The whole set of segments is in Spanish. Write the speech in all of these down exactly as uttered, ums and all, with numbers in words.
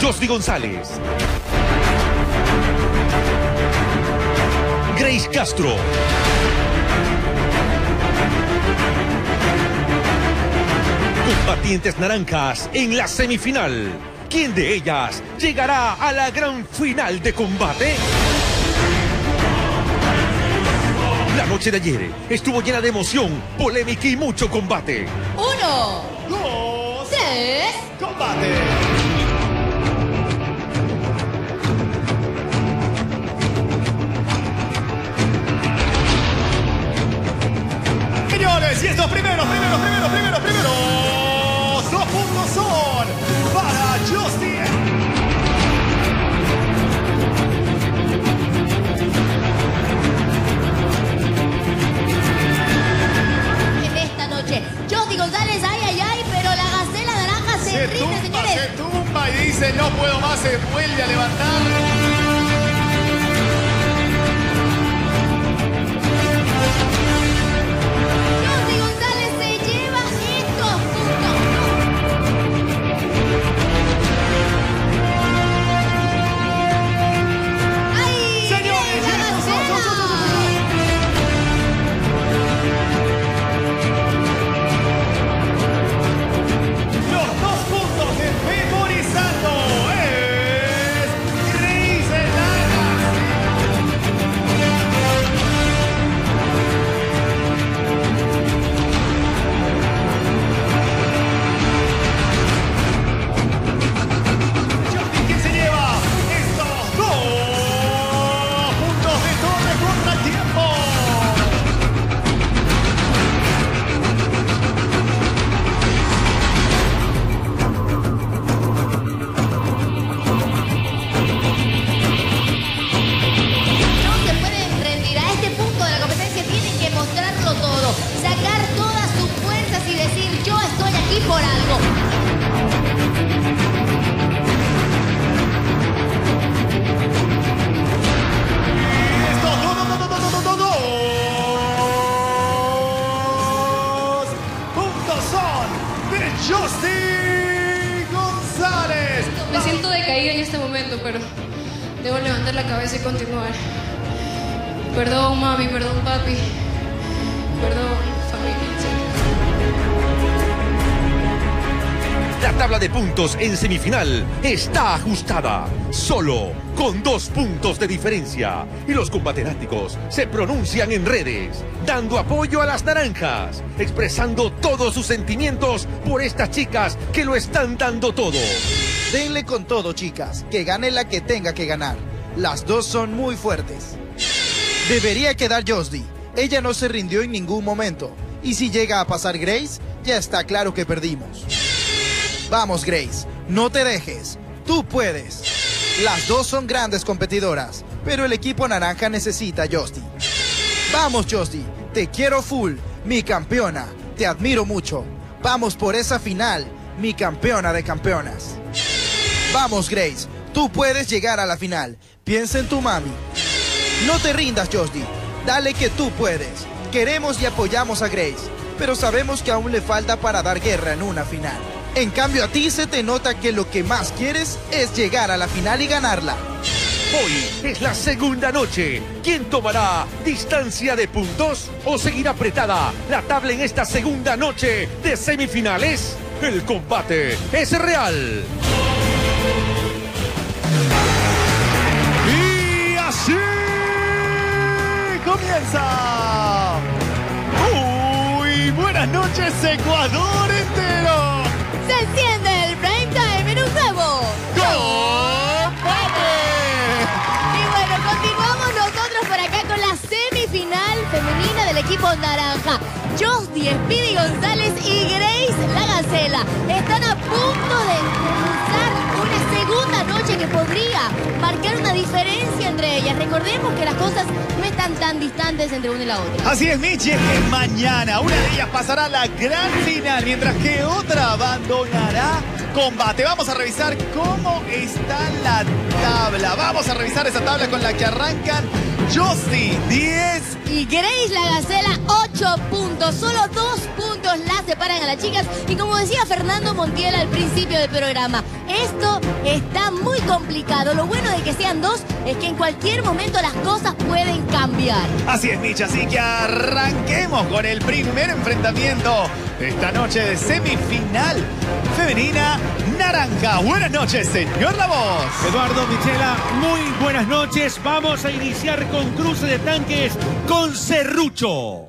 Josdy González, Grace Castro, combatientes naranjas en la semifinal. ¿Quién de ellas llegará a la gran final de combate? La noche de ayer estuvo llena de emoción, polémica y mucho combate. Uno, dos, tres, combate. Señores, y estos primeros, primeros, primeros, primeros, primeros dos puntos son para Josdy. en esta noche. Josdy González, ay, ay, ay, pero la gacela naranja se, Se rinde, tumba, señores. se tumba y dice no puedo más, se vuelve a levantar. Josdy González se lleva estos puntos. ¡Ay! Señores, la estos son- gacela! son- son- son- Los dos puntos de memorizando es Grace Lagas. Josdy, ¿quién se lleva estos dos puntos de torre contra el tiempo? No se pueden rendir. A este punto de la competencia tienen que mostrarlo todo. Sacar todas sus fuerzas y decir, yo estoy aquí por algo. Estos dos, dos, dos, dos, dos, dos, dos, dos puntos son de Josdy González. Me siento decaída en este momento, pero debo levantar la cabeza y continuar. Perdón, mami, perdón, papi. Perdón, familia. La tabla de puntos en semifinal está ajustada, solo con dos puntos de diferencia. Y los combatenáticos se pronuncian en redes, dando apoyo a las naranjas, expresando todos sus sentimientos por estas chicas que lo están dando todo. Denle con todo, chicas, que gane la que tenga que ganar. Las dos son muy fuertes. Debería quedar Josdy. Ella no se rindió en ningún momento. Y si llega a pasar Grace, ya está claro que perdimos. Vamos, Grace, no te dejes. Tú puedes. Las dos son grandes competidoras, pero el equipo naranja necesita a Josdy. Vamos, Josdy, te quiero full, mi campeona. Te admiro mucho. Vamos por esa final, mi campeona de campeonas. Vamos, Grace, tú puedes llegar a la final. Piensa en tu mami. No te rindas, Josdy. Dale que tú puedes. Queremos y apoyamos a Grace, pero sabemos que aún le falta para dar guerra en una final. En cambio, a ti se te nota que lo que más quieres es llegar a la final y ganarla. Hoy es la segunda noche. ¿Quién tomará distancia de puntos o seguirá apretada la tabla en esta segunda noche de semifinales? El combate es real. Y así comienza. Uy, buenas noches, Ecuador entero. Se enciende el prime time en un nuevo ¡Combate! Y bueno, continuamos nosotros por acá con la semifinal femenina del equipo naranja. Josdy, Speedy González y Grace La Gacela están a punto de comenzar una segunda noche que podría marcar una diferencia entre ellas. Recordemos que las cosas no están tan distantes entre una y la otra. Así es, Michi, es que mañana una de ellas pasará a la gran final, mientras que otra abandonará combate. Vamos a revisar cómo está la tabla. Vamos a revisar esa tabla con la que arrancan Josdy, diez. Y Grace la Gacela, ocho puntos. Solo dos puntos las separan a las chicas. Y como decía Fernando Montiel al principio del programa, esto está muy complicado. Lo bueno de que sean dos es que en cualquier momento las cosas pueden cambiar. Así es, Micha, así que arranquemos con el primer enfrentamiento esta noche de semifinal femenina naranja. Buenas noches, señor La Voz. Eduardo, Michela, muy buenas noches. Vamos a iniciar con cruce de tanques con serrucho.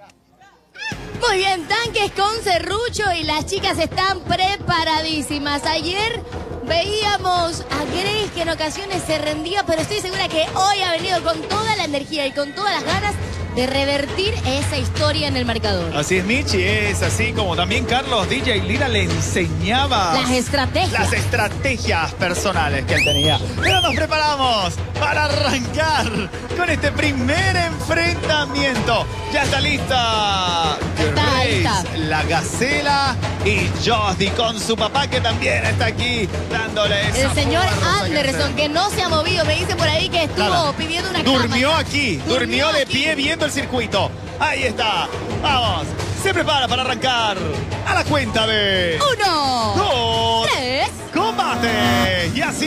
Muy bien, tanques con serrucho y las chicas están preparadísimas. Ayer veíamos a Grace que en ocasiones se rendía, pero estoy segura que hoy ha venido con toda la energía y con todas las ganas de revertir esa historia en el marcador. Así es, Michi, es así como también Carlos D J Lira le enseñaba las estrategias. Las estrategias personales que él tenía. Pero nos preparamos para arrancar con este primer enfrentamiento. Ya está lista Grace, está. la Gacela y Josdy con su papá que también está aquí dándole esa El señor fuerza Anderson, que no se ha movido. Me dicen por ahí que estuvo Nada. pidiendo una Durmió cama. aquí, Durmió durmió de aquí. pie viendo el circuito. Ahí está. Vamos. Se prepara para arrancar a la cuenta de Uno, dos, tres. combate. Y así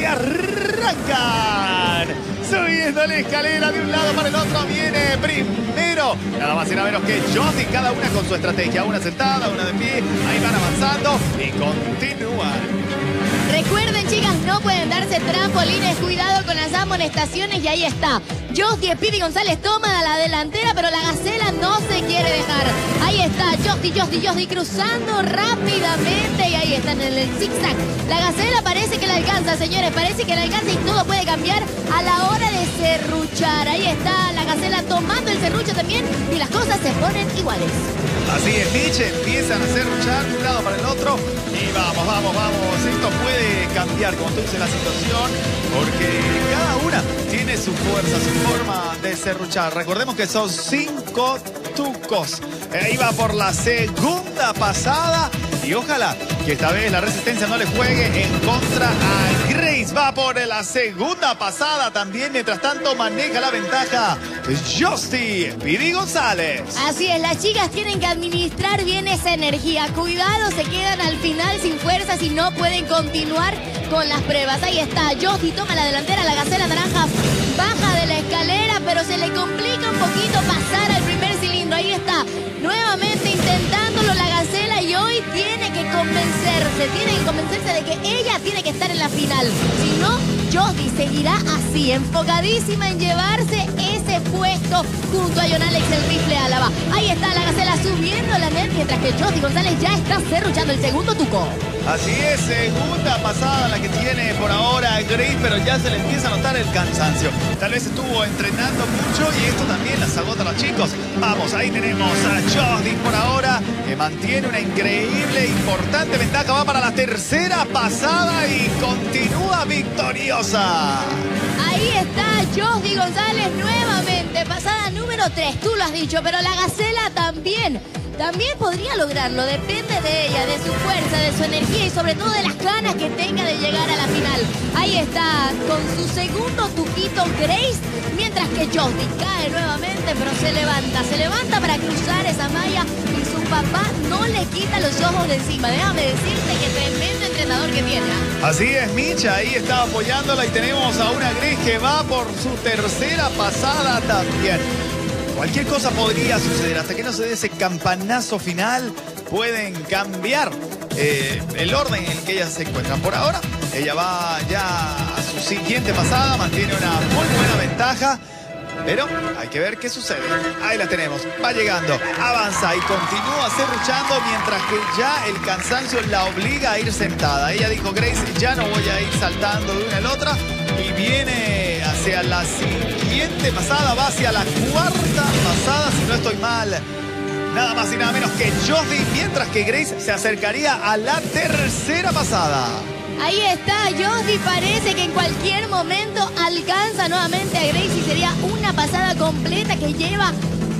arrancan. Subiendo la escalera de un lado para el otro. Viene primero. Nada más y nada menos que Josdy. Cada una con su estrategia. Una sentada, una de pie. Ahí van avanzando y continúan. Recuerden, chicas, no pueden darse trampolines. Cuidado con las amonestaciones. Y ahí está. Josdy Speedy González toma a la delantera, pero la Gacela no se quiere dejar. Ahí está Josdy, Josdy, Josdy cruzando rápidamente. Y ahí están en el zigzag. La Gacela parece que la alcanza, señores. Parece que la alcanza y todo puede cambiar a la hora de serruchar. Ahí está la Gacela tomando el serrucho también. Y las cosas se ponen iguales. Así es, Miche, empiezan a serruchar de un lado para el otro. Y vamos, vamos, vamos. Esto puede cambiar, como tú dices, la situación. Porque cada una tiene su fuerza, su forma de serruchar. Recordemos que son cinco tucos. Ahí va por la segunda pasada. Y ojalá que esta vez la resistencia no le juegue en contra a Grace. Va por la segunda pasada también. Mientras tanto maneja la ventaja Josdy Speedy González. Así es, las chicas tienen que administrar bien esa energía. Cuidado, se quedan al final sin fuerzas y no pueden continuar con las pruebas. Ahí está, Josdy toma la delantera, la Gacela naranja baja de la escalera, pero se le complica un poquito pasar al primer cilindro. Ahí está, nuevamente intentándolo la Gacela y hoy tiene que convencerse, tiene que convencerse de que ella tiene que estar en la final. Si no, Josdy seguirá así, enfocadísima en llevarse ese puesto junto a John Alex el rifle Álava. Ahí está la Gacela subiendo la net, mientras que Josdy González ya está serruchando el segundo tuco. Así es, segunda pasada la que tiene por ahora Grace, pero ya se le empieza a notar el cansancio. Tal vez estuvo entrenando mucho y esto también las agota a los chicos. Vamos, ahí tenemos a Josdy por ahora, que mantiene una increíble, importante ventaja. Va para la tercera pasada y continúa victoriosa. Ahí está Josdy González nuevamente, pasada número tres, tú lo has dicho, pero la Gacela también. También podría lograrlo, depende de ella, de su fuerza, de su energía y sobre todo de las ganas que tenga de llegar a la final. Ahí está, con su segundo tuquito Grace, mientras que Josdy cae nuevamente, pero se levanta, se levanta para cruzar esa malla y su papá no le quita los ojos de encima. Déjame decirte que tremendo entrenador que tiene. Así es, Micha, ahí está apoyándola y tenemos a una Grace que va por su tercera pasada también. Cualquier cosa podría suceder, hasta que no se dé ese campanazo final, pueden cambiar eh, el orden en el que ellas se encuentran. Por ahora, ella va ya a su siguiente pasada, mantiene una muy buena ventaja, pero hay que ver qué sucede. Ahí la tenemos, va llegando, avanza y continúa serruchando, mientras que ya el cansancio la obliga a ir sentada. Ella dijo, Grace, ya no voy a ir saltando de una a la otra, y viene hacia la siguiente pasada, va hacia la cuarta pasada, si no estoy mal. Nada más y nada menos que Josdy, mientras que Grace se acercaría a la tercera pasada. Ahí está, Josdy parece que en cualquier momento alcanza nuevamente a Grace y sería una pasada completa que lleva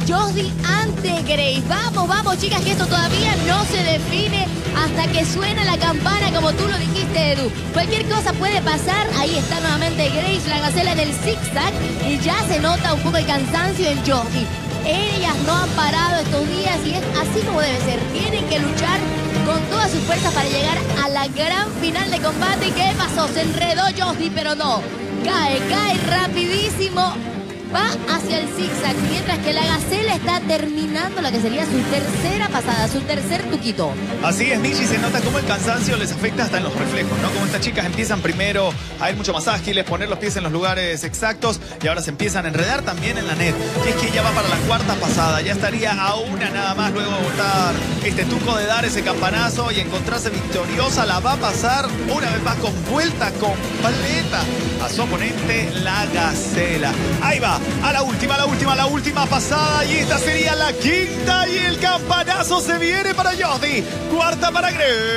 Josdy ante Grace. Vamos, vamos, chicas, que esto todavía no se define hasta que suena la campana, como tú lo dijiste, Edu. Cualquier cosa puede pasar. Ahí está nuevamente Grace, la gacela en el zigzag, y ya se nota un poco el cansancio en Josdy. Ellas no han parado estos días y es así como debe ser. Tienen que luchar con todas sus fuerzas para llegar a la gran final de combate. ¿Qué pasó? Se enredó Josdy, pero no. Cae, cae rapidísimo. Va hacia el zigzag, mientras que la gacela está terminando la que sería su tercera pasada, su tercer tuquito. Así es, Michi, se nota cómo el cansancio les afecta hasta en los reflejos, ¿no? Como estas chicas empiezan primero a ir mucho más ágiles, poner los pies en los lugares exactos, y ahora se empiezan a enredar también en la net. Que es que ya va para la cuarta pasada, ya estaría a una nada más luego de botar este tuco, de dar ese campanazo y encontrarse victoriosa. La va a pasar una vez más con vuelta completa a su oponente, la gacela. Ahí va. A la última, a la última, a la última pasada. Y esta sería la quinta. Y el campanazo se viene para Josdy. Cuarta para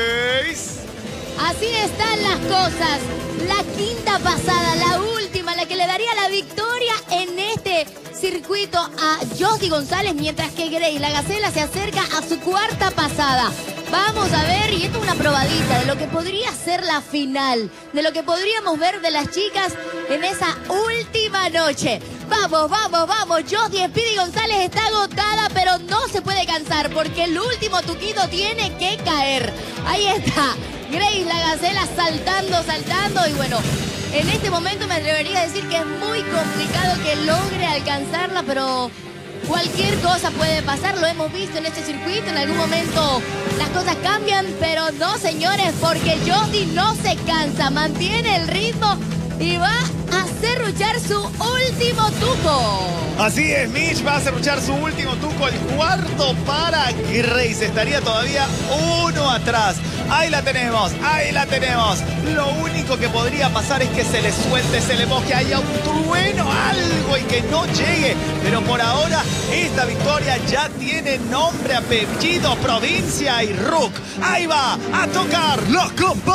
Grace. Así están las cosas. La quinta pasada, la última, la que le daría la victoria en este circuito a Josdy González, mientras que Grace, la gacela, se acerca a su cuarta pasada. Vamos a ver, y esto es una probadita de lo que podría ser la final, de lo que podríamos ver de las chicas en esa última noche. Vamos, vamos, vamos. Josdy Speedy González está agotada, pero no se puede cansar porque el último tuquito tiene que caer. Ahí está. Grace, la gacela, saltando, saltando. Y bueno, en este momento me atrevería a decir que es muy complicado que logre alcanzarla, pero cualquier cosa puede pasar. Lo hemos visto en este circuito. En algún momento las cosas cambian, pero no, señores, porque Josdy no se cansa. Mantiene el ritmo y va a serruchar su último tuco. Así es, Mitch va a serruchar su último tuco, el cuarto para Grace. Estaría todavía uno atrás. Ahí la tenemos, ahí la tenemos. Lo único que podría pasar es que se le suelte, se le moje, haya un trueno, algo, y que no llegue. Pero por ahora esta victoria ya tiene nombre, apellido, provincia y R U C. Ahí va a tocar la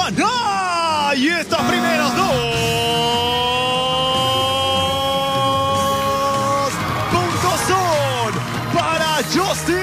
campana. Y estos primeros dos puntos son para Josdy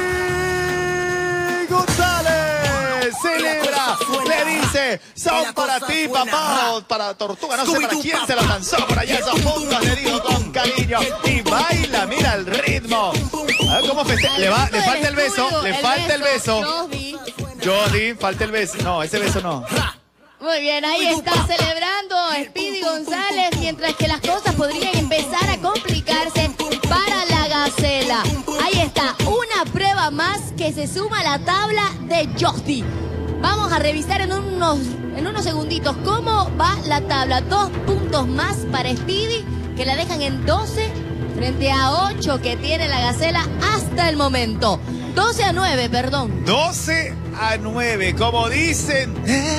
González. Celebra, le dice, son para ti, papá, o para Tortuga, no sé para quién se lo lanzó por allá esos puntos, le digo con cariño, y baila, mira el ritmo. A ver cómo festeja, le, va, le falta el beso, le falta el beso. Josdy, falta el beso, no, ese beso no. Muy bien, ahí está celebrando Speedy González, mientras que las cosas podrían empezar a complicarse para la gacela. Ahí está, una prueba más que se suma a la tabla de Josdy. Vamos a revisar en unos, en unos segunditos cómo va la tabla. Dos puntos más para Speedy, que la dejan en doce frente a ocho que tiene la gacela hasta el momento. doce a nueve, perdón. doce a nueve, como dicen,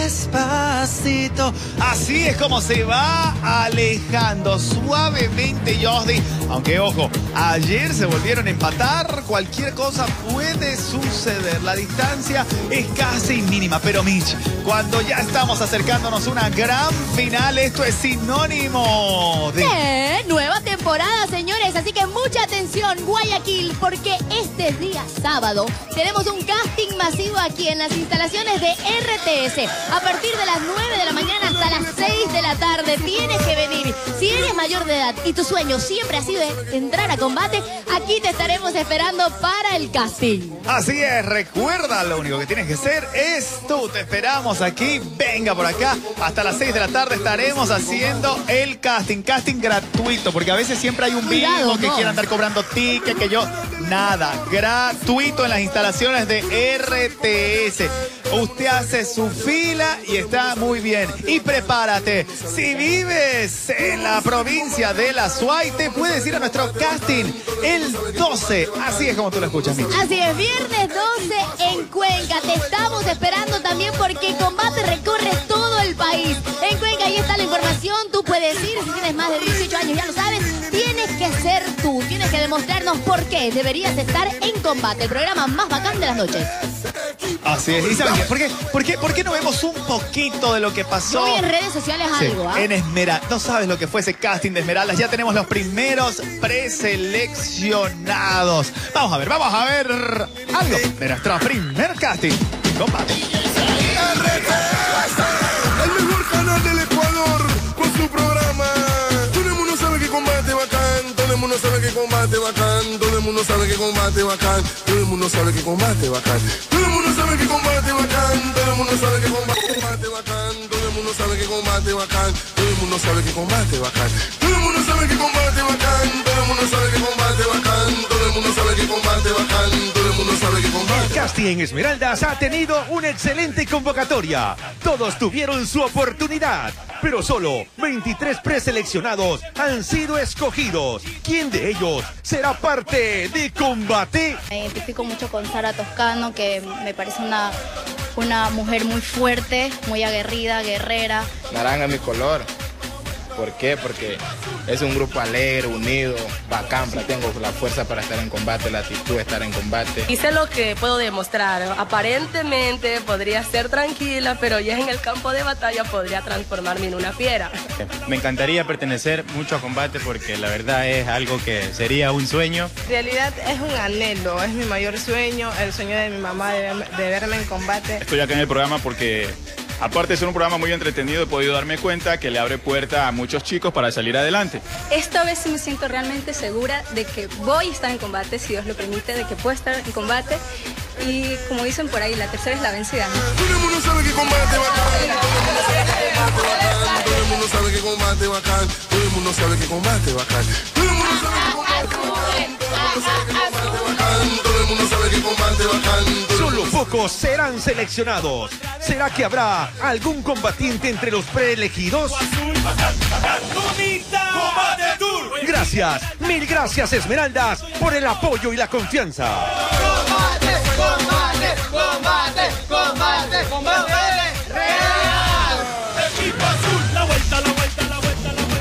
despacito. Así es como se va alejando suavemente Josdy. Aunque, ojo, ayer se volvieron a empatar. Cualquier cosa puede suceder. La distancia es casi mínima. Pero, Mitch, cuando ya estamos acercándonos a una gran final, esto es sinónimo de... Eh, nueva temporada, señores. Así que mucha atención, Guayaquil, porque este día sábado tenemos un casting masivo aquí en las instalaciones de R T S. A partir de las nueve de la mañana hasta las seis de la tarde tienes que venir. Si eres mayor de edad y tu sueño siempre ha sido entrar a combate, aquí te estaremos esperando para el casting. Así es, recuerda, lo único que tienes que hacer es tú. Te esperamos aquí, venga por acá. Hasta las seis de la tarde estaremos haciendo el casting. Casting gratuito, porque a veces siempre hay un vivo que no. quiera andar cobrando ticket, que yo... Nada, gratuito en las instalaciones de R T S. Usted hace su fila y está muy bien. Y prepárate, si vives en la provincia de La Suaite, puedes ir a nuestro casting el doce. Así es como tú lo escuchas, Mitch. Así es, viernes doce en Cuenca. Te estamos esperando también porque Combate recorre todo el país. En Cuenca ahí está la información, tú puedes ir. Si tienes más de dieciocho años, ya lo sabes, tienes que ser tú. Tienes que demostrarnos por qué deberías estar en Combate, el programa más bacán de las noches. Así es. ¿Y saben qué? ¿Por qué, por, qué, ¿Por qué no vemos un poquito de lo que pasó? Yo vi en redes sociales Sí, algo, ¿ah? en Esmeraldas. No sabes lo que fue ese casting de Esmeraldas. Ya tenemos los primeros preseleccionados. Vamos a ver, vamos a ver algo de nuestro primer casting. Combate. El mejor canal del Ecuador con su programa. Todo el mundo sabe que combate bacán. Todo el mundo sabe que combate bacán. Todo el mundo sabe que combate bacán. Todo el mundo sabe que combate bacán. Todo el mundo sabe que combate bacán. Todo el mundo sabe que combate bacán. Todo el mundo sabe que combate bacán. Todo el mundo sabe que combate bacán. Todo el mundo sabe que combate bacán. Todo el mundo sabe que combate bacán. Todo el mundo sabe que combate bacán. Todo el mundo sabe que combate. El casting en Esmeraldas ha tenido una excelente convocatoria. Todos tuvieron su oportunidad, pero solo veintitrés preseleccionados han sido escogidos. ¿Quién de ellos será parte de Combate? Me identifico mucho con Sara Toscano, que me parece una, una mujer muy fuerte, muy aguerrida, guerrera. Naranja es mi color. ¿Por qué? Porque es un grupo alegre, unido, bacán. Tengo la fuerza para estar en combate, la actitud de estar en combate. Y sé lo que puedo demostrar. Aparentemente podría ser tranquila, pero ya en el campo de batalla podría transformarme en una fiera. Me encantaría pertenecer mucho a combate porque la verdad es algo que sería un sueño. En realidad es un anhelo, es mi mayor sueño, el sueño de mi mamá de, de verme en combate. Estoy acá en el programa porque, aparte de ser un programa muy entretenido, he podido darme cuenta que le abre puerta a muchos chicos para salir adelante. Esta vez sí me siento realmente segura de que voy a estar en combate, si Dios lo permite, de que puedo estar en combate. Y como dicen por ahí, la tercera es la vencida, ¿no? Todo el mundo sabe que combate bacán. Todo el mundo sabe que combate bacán. Todo el mundo sabe que combate bacán. Todo el mundo sabe que combate bacán. Todo el mundo sabe que combate bacán. Solo pocos serán seleccionados. ¿Será que habrá algún combatiente entre los preelegidos? Gracias, mil gracias Esmeraldas por el apoyo y la confianza. Combate, combate, combate, combate, combate real. Equipo azul, la vuelta, la vuelta, la vuelta, la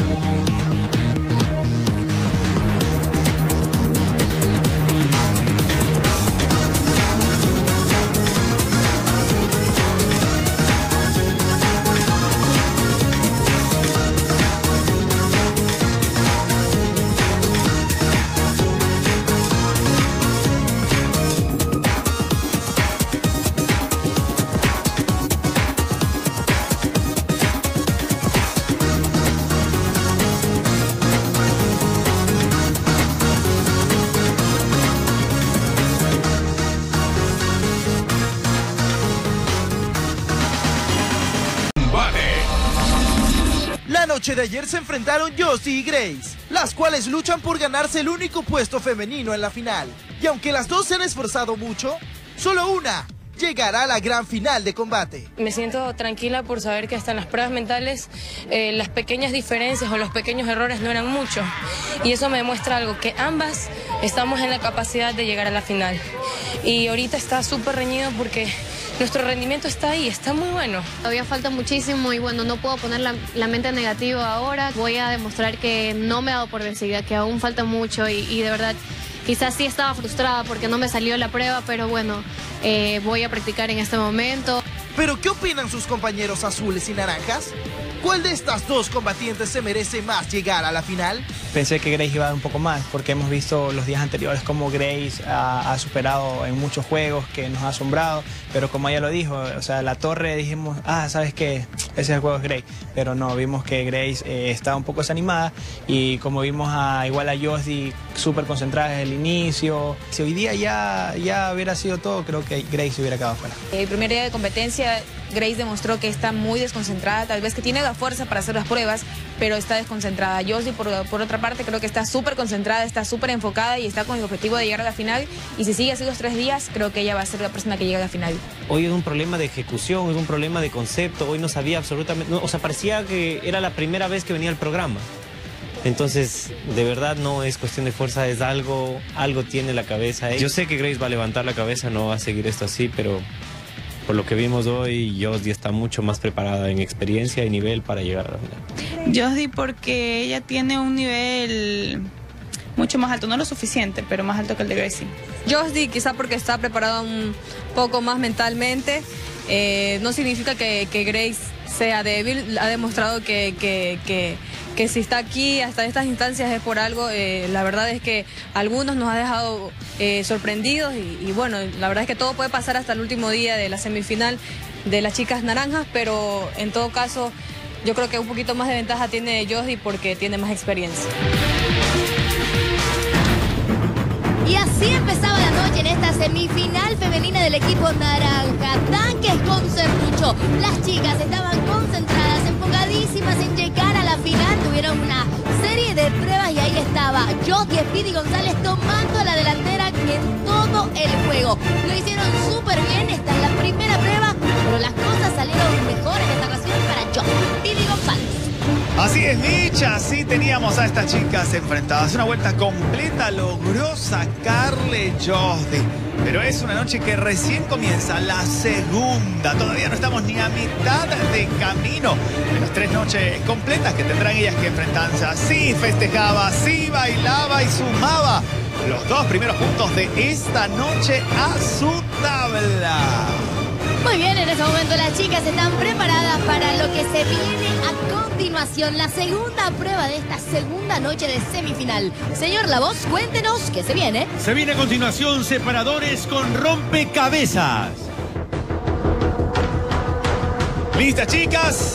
La noche de ayer se enfrentaron Josdy y Grace, las cuales luchan por ganarse el único puesto femenino en la final. Y aunque las dos se han esforzado mucho, solo una llegará a la gran final de combate. Me siento tranquila por saber que hasta en las pruebas mentales eh, las pequeñas diferencias o los pequeños errores no eran muchos. Y eso me demuestra algo, que ambas estamos en la capacidad de llegar a la final. Y ahorita está súper reñido porque nuestro rendimiento está ahí, está muy bueno. Todavía falta muchísimo y bueno, no puedo poner la, la mente negativa ahora. Voy a demostrar que no me he dado por vencida, que aún falta mucho y, y de verdad quizás sí estaba frustrada porque no me salió la prueba, pero bueno, eh, voy a practicar en este momento. ¿Pero qué opinan sus compañeros azules y naranjas? ¿Cuál de estas dos combatientes se merece más llegar a la final? Pensé que Grace iba a dar un poco más, porque hemos visto los días anteriores cómo Grace ha, ha superado en muchos juegos, que nos ha asombrado, pero como ella lo dijo, o sea, la torre dijimos, ah, ¿sabes qué? Ese juego es Grace, pero no, vimos que Grace eh, estaba un poco desanimada y como vimos a igual a Josdy súper concentrada desde el inicio, si hoy día ya, ya hubiera sido todo, creo que Grace hubiera quedado fuera. El primer día de competencia, Grace demostró que está muy desconcentrada, tal vez que tiene la fuerza para hacer las pruebas, pero está desconcentrada. Josdy, por, por otra parte, creo que está súper concentrada, está súper enfocada y está con el objetivo de llegar a la final. Y si sigue así los tres días, creo que ella va a ser la persona que llega a la final. Hoy es un problema de ejecución, es un problema de concepto. Hoy no sabía absolutamente, no, o sea, parecía que era la primera vez que venía al programa. Entonces, de verdad no es cuestión de fuerza, es algo, algo tiene la cabeza. Yo sé que Grace va a levantar la cabeza, no va a seguir esto así, pero por lo que vimos hoy, Josdy está mucho más preparada en experiencia y nivel para llegar a la final. Josdy porque ella tiene un nivel mucho más alto, no lo suficiente, pero más alto que el de Gracie. Josdy quizá porque está preparado un poco más mentalmente, eh, no significa que, que Grace sea débil, ha demostrado que, que, que, que si está aquí hasta estas instancias es por algo. Eh, la verdad es que algunos nos ha dejado eh, sorprendidos y, y bueno, la verdad es que todo puede pasar hasta el último día de la semifinal de las chicas naranjas, pero en todo caso yo creo que un poquito más de ventaja tiene Josdy porque tiene más experiencia. Y así empezaba la noche en esta semifinal femenina del equipo naranja. Tanques con serrucho. Las chicas estaban concentradas, enfocadísimas en llegar a la final. Tuvieron una serie de pruebas y ahí estaba Josdy Speedy González tomando la delantera en todo el juego. Lo hicieron súper bien. Esta es la primera prueba, pero las cosas salieron mejor en esta ocasión para Josdy Speedy González. Así es, Mitch, así teníamos a estas chicas enfrentadas. Una vuelta completa logró sacarle Josdy. Pero es una noche que recién comienza, la segunda. Todavía no estamos ni a mitad de camino de las tres noches completas que tendrán ellas que enfrentarse. Así festejaba, así bailaba y sumaba los dos primeros puntos de esta noche a su tabla. Muy bien, en este momento las chicas están preparadas para lo que se viene a continuación, la segunda prueba de esta segunda noche de semifinal. Señor La Voz, cuéntenos qué se viene. Se viene a continuación separadores con rompecabezas. ¿Listas, chicas?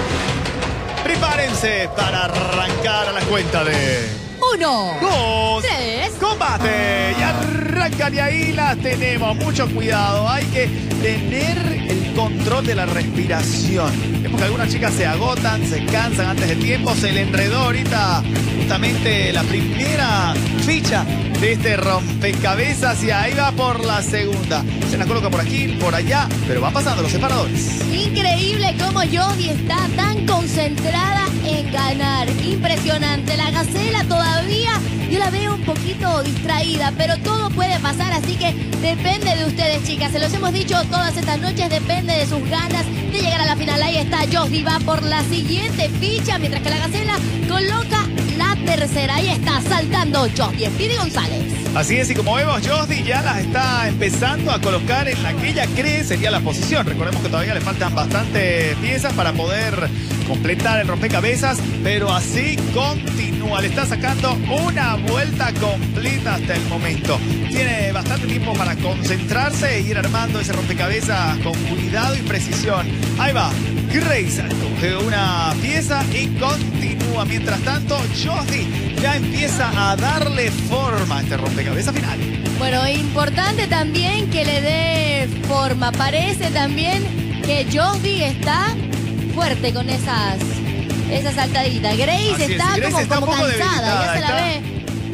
Prepárense para arrancar a la cuenta de... Uno, dos, tres, combate. Y arrancan y ahí las tenemos. Mucho cuidado, hay que tener el control de la respiración. Vemos que algunas chicas se agotan, se cansan antes de tiempo. Se le enredó ahorita justamente la primera ficha de este rompecabezas y ahí va por la segunda. Se la coloca por aquí, por allá, pero van pasando los separadores. Increíble cómo Josdy está tan concentrada en ganar. Impresionante. La Gacela todavía, yo la veo un poquito distraída, pero todo puede pasar, así que depende de ustedes, chicas. Se los hemos dicho todas estas noches, depende de sus ganas de llegar a la final. Ahí está Josdy, va por la siguiente ficha, mientras que la Gacela coloca la tercera. Ahí está saltando Josdy Speedy González. Así es, y como vemos, Josdy ya las está empezando a colocar en la que ella cree sería la posición. Recordemos que todavía le faltan bastantes piezas para poder completar el rompecabezas, pero así continúa. Le está sacando una vuelta completa hasta el momento. Tiene bastante tiempo para concentrarse e ir armando ese rompecabezas con cuidado y precisión. Ahí va. Grace coge una pieza y continúa. Mientras tanto, Josdy ya empieza a darle forma a este rompecabezas final. Bueno, importante también que le dé forma. Parece también que Josdy está fuerte con esas, esas saltaditas. Grace Así está es, Grace como, está como un poco cansada, ya se la está... ve.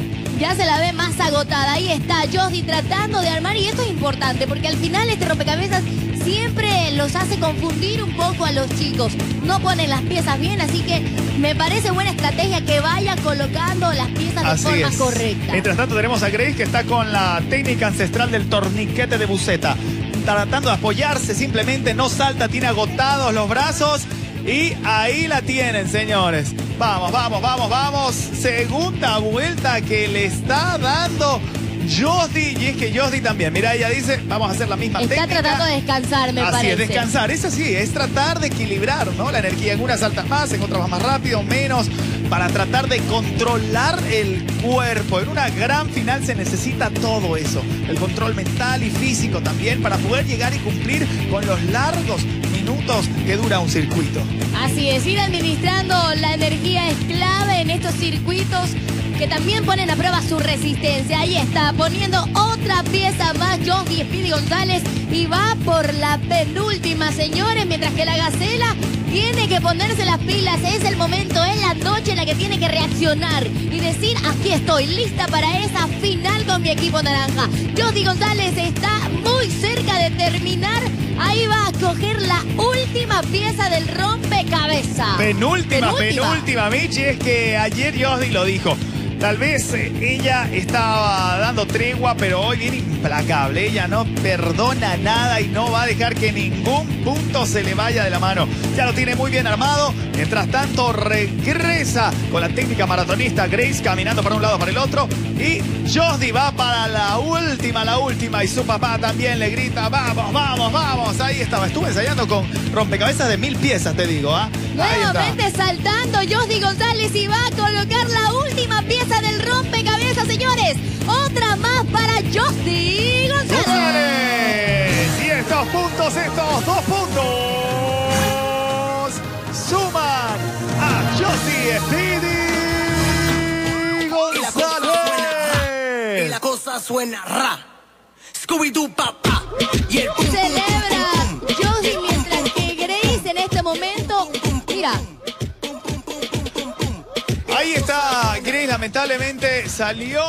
Ya se la ve más agotada. Ahí está Josdy tratando de armar. Y esto es importante porque al final este rompecabezas siempre los hace confundir un poco a los chicos. No ponen las piezas bien, así que me parece buena estrategia que vaya colocando las piezas de Así forma es. correcta. Mientras tanto tenemos a Grace que está con la técnica ancestral del torniquete de buceta. Tratando de apoyarse, simplemente no salta, tiene agotados los brazos. Y ahí la tienen, señores. Vamos, vamos, vamos, vamos. Segunda vuelta que le está dando Josdy. Y es que Josdy también, mira, ella dice, vamos a hacer la misma Está técnica. tratando de descansar, me Así parece. es, descansar. Es así, es tratar de equilibrar, ¿no? La energía. En unas saltas más, en otras va más rápido, menos. Para tratar de controlar el cuerpo. En una gran final se necesita todo eso. El control mental y físico también para poder llegar y cumplir con los largos minutos que dura un circuito. Así es, ir administrando la energía es clave en estos circuitos que también ponen a prueba su resistencia. Ahí está, poniendo otra pieza más Josdy Speedy González y va por la penúltima, señores, mientras que la Gacela tiene que ponerse las pilas. Es el momento, es la noche en la que tiene que reaccionar y decir, aquí estoy, lista para esa final con mi equipo naranja. Josdy González está muy cerca de terminar. Ahí va a coger la última pieza del rompecabezas. Penúltima, Penúltima. penúltima, Michi, es que ayer Josdy lo dijo. Tal vez eh, ella estaba dando tregua, pero hoy viene implacable. Ella no perdona nada y no va a dejar que ningún punto se le vaya de la mano. Ya lo tiene muy bien armado. Mientras tanto, regresa con la técnica maratonista Grace caminando para un lado, para el otro. Y Josdy va para la última, la última. Y su papá también le grita, vamos, vamos, vamos. Ahí estaba. Estuve ensayando con rompecabezas de mil piezas, te digo, ¿ah? ¿eh? Nuevamente saltando Josdy González y va a colocar la última pieza del rompecabezas, señores. Otra más para Josdy González. ¡González! Y estos puntos, estos dos puntos, suman a Josdy Speedy González. Y la cosa suena ra. Scooby-Doo papá. Y el pum, celebra Josdy mientras que Grace en este momento, mira. Ahí está Grace, lamentablemente salió.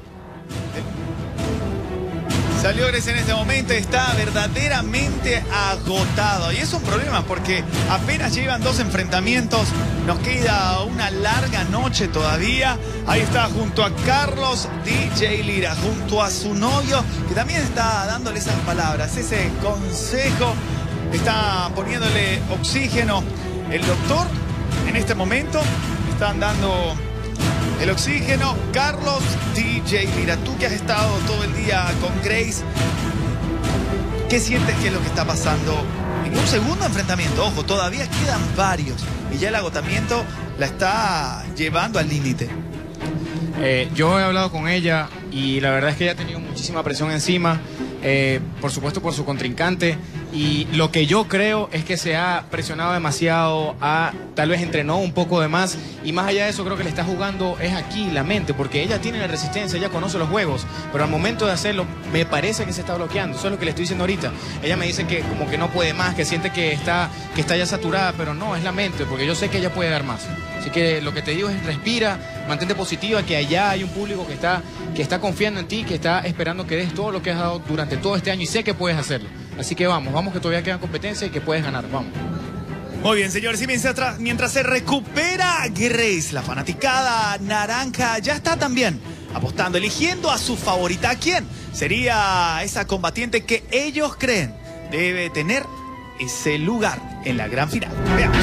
Salió Grace en este momento, está verdaderamente agotado. Y es un problema porque apenas llevan dos enfrentamientos. Nos queda una larga noche todavía. Ahí está junto a Carlos D J Lira, junto a su novio, que también está dándole esas palabras, ese consejo. Está poniéndole oxígeno. El doctor, en este momento, están dando el oxígeno. Carlos D J Lira, tú que has estado todo el día con Grace, ¿qué sientes que es lo que está pasando en un segundo enfrentamiento? Ojo, todavía quedan varios y ya el agotamiento la está llevando al límite. Eh, yo he hablado con ella y la verdad es que ella ha tenido muchísima presión encima, eh, por supuesto por su contrincante, y lo que yo creo es que se ha presionado demasiado, ha, tal vez entrenó un poco de más, y más allá de eso creo que le está jugando es aquí la mente, porque ella tiene la resistencia, ella conoce los juegos, pero al momento de hacerlo me parece que se está bloqueando. Eso es lo que le estoy diciendo ahorita. Ella me dice que como que no puede más, que siente que está, que está ya saturada, pero no, es la mente, porque yo sé que ella puede dar más. Así que lo que te digo es respira, mantente positiva, que allá hay un público que está, que está confiando en ti, que está esperando que des todo lo que has dado durante todo este año, y sé que puedes hacerlo. Así que vamos, vamos que todavía quedan competencias y que puedes ganar, vamos. Muy bien, señores, y mientras, mientras se recupera Grace, la fanaticada naranja ya está también apostando, eligiendo a su favorita. ¿A quién sería esa combatiente que ellos creen debe tener ese lugar en la gran final? Veamos.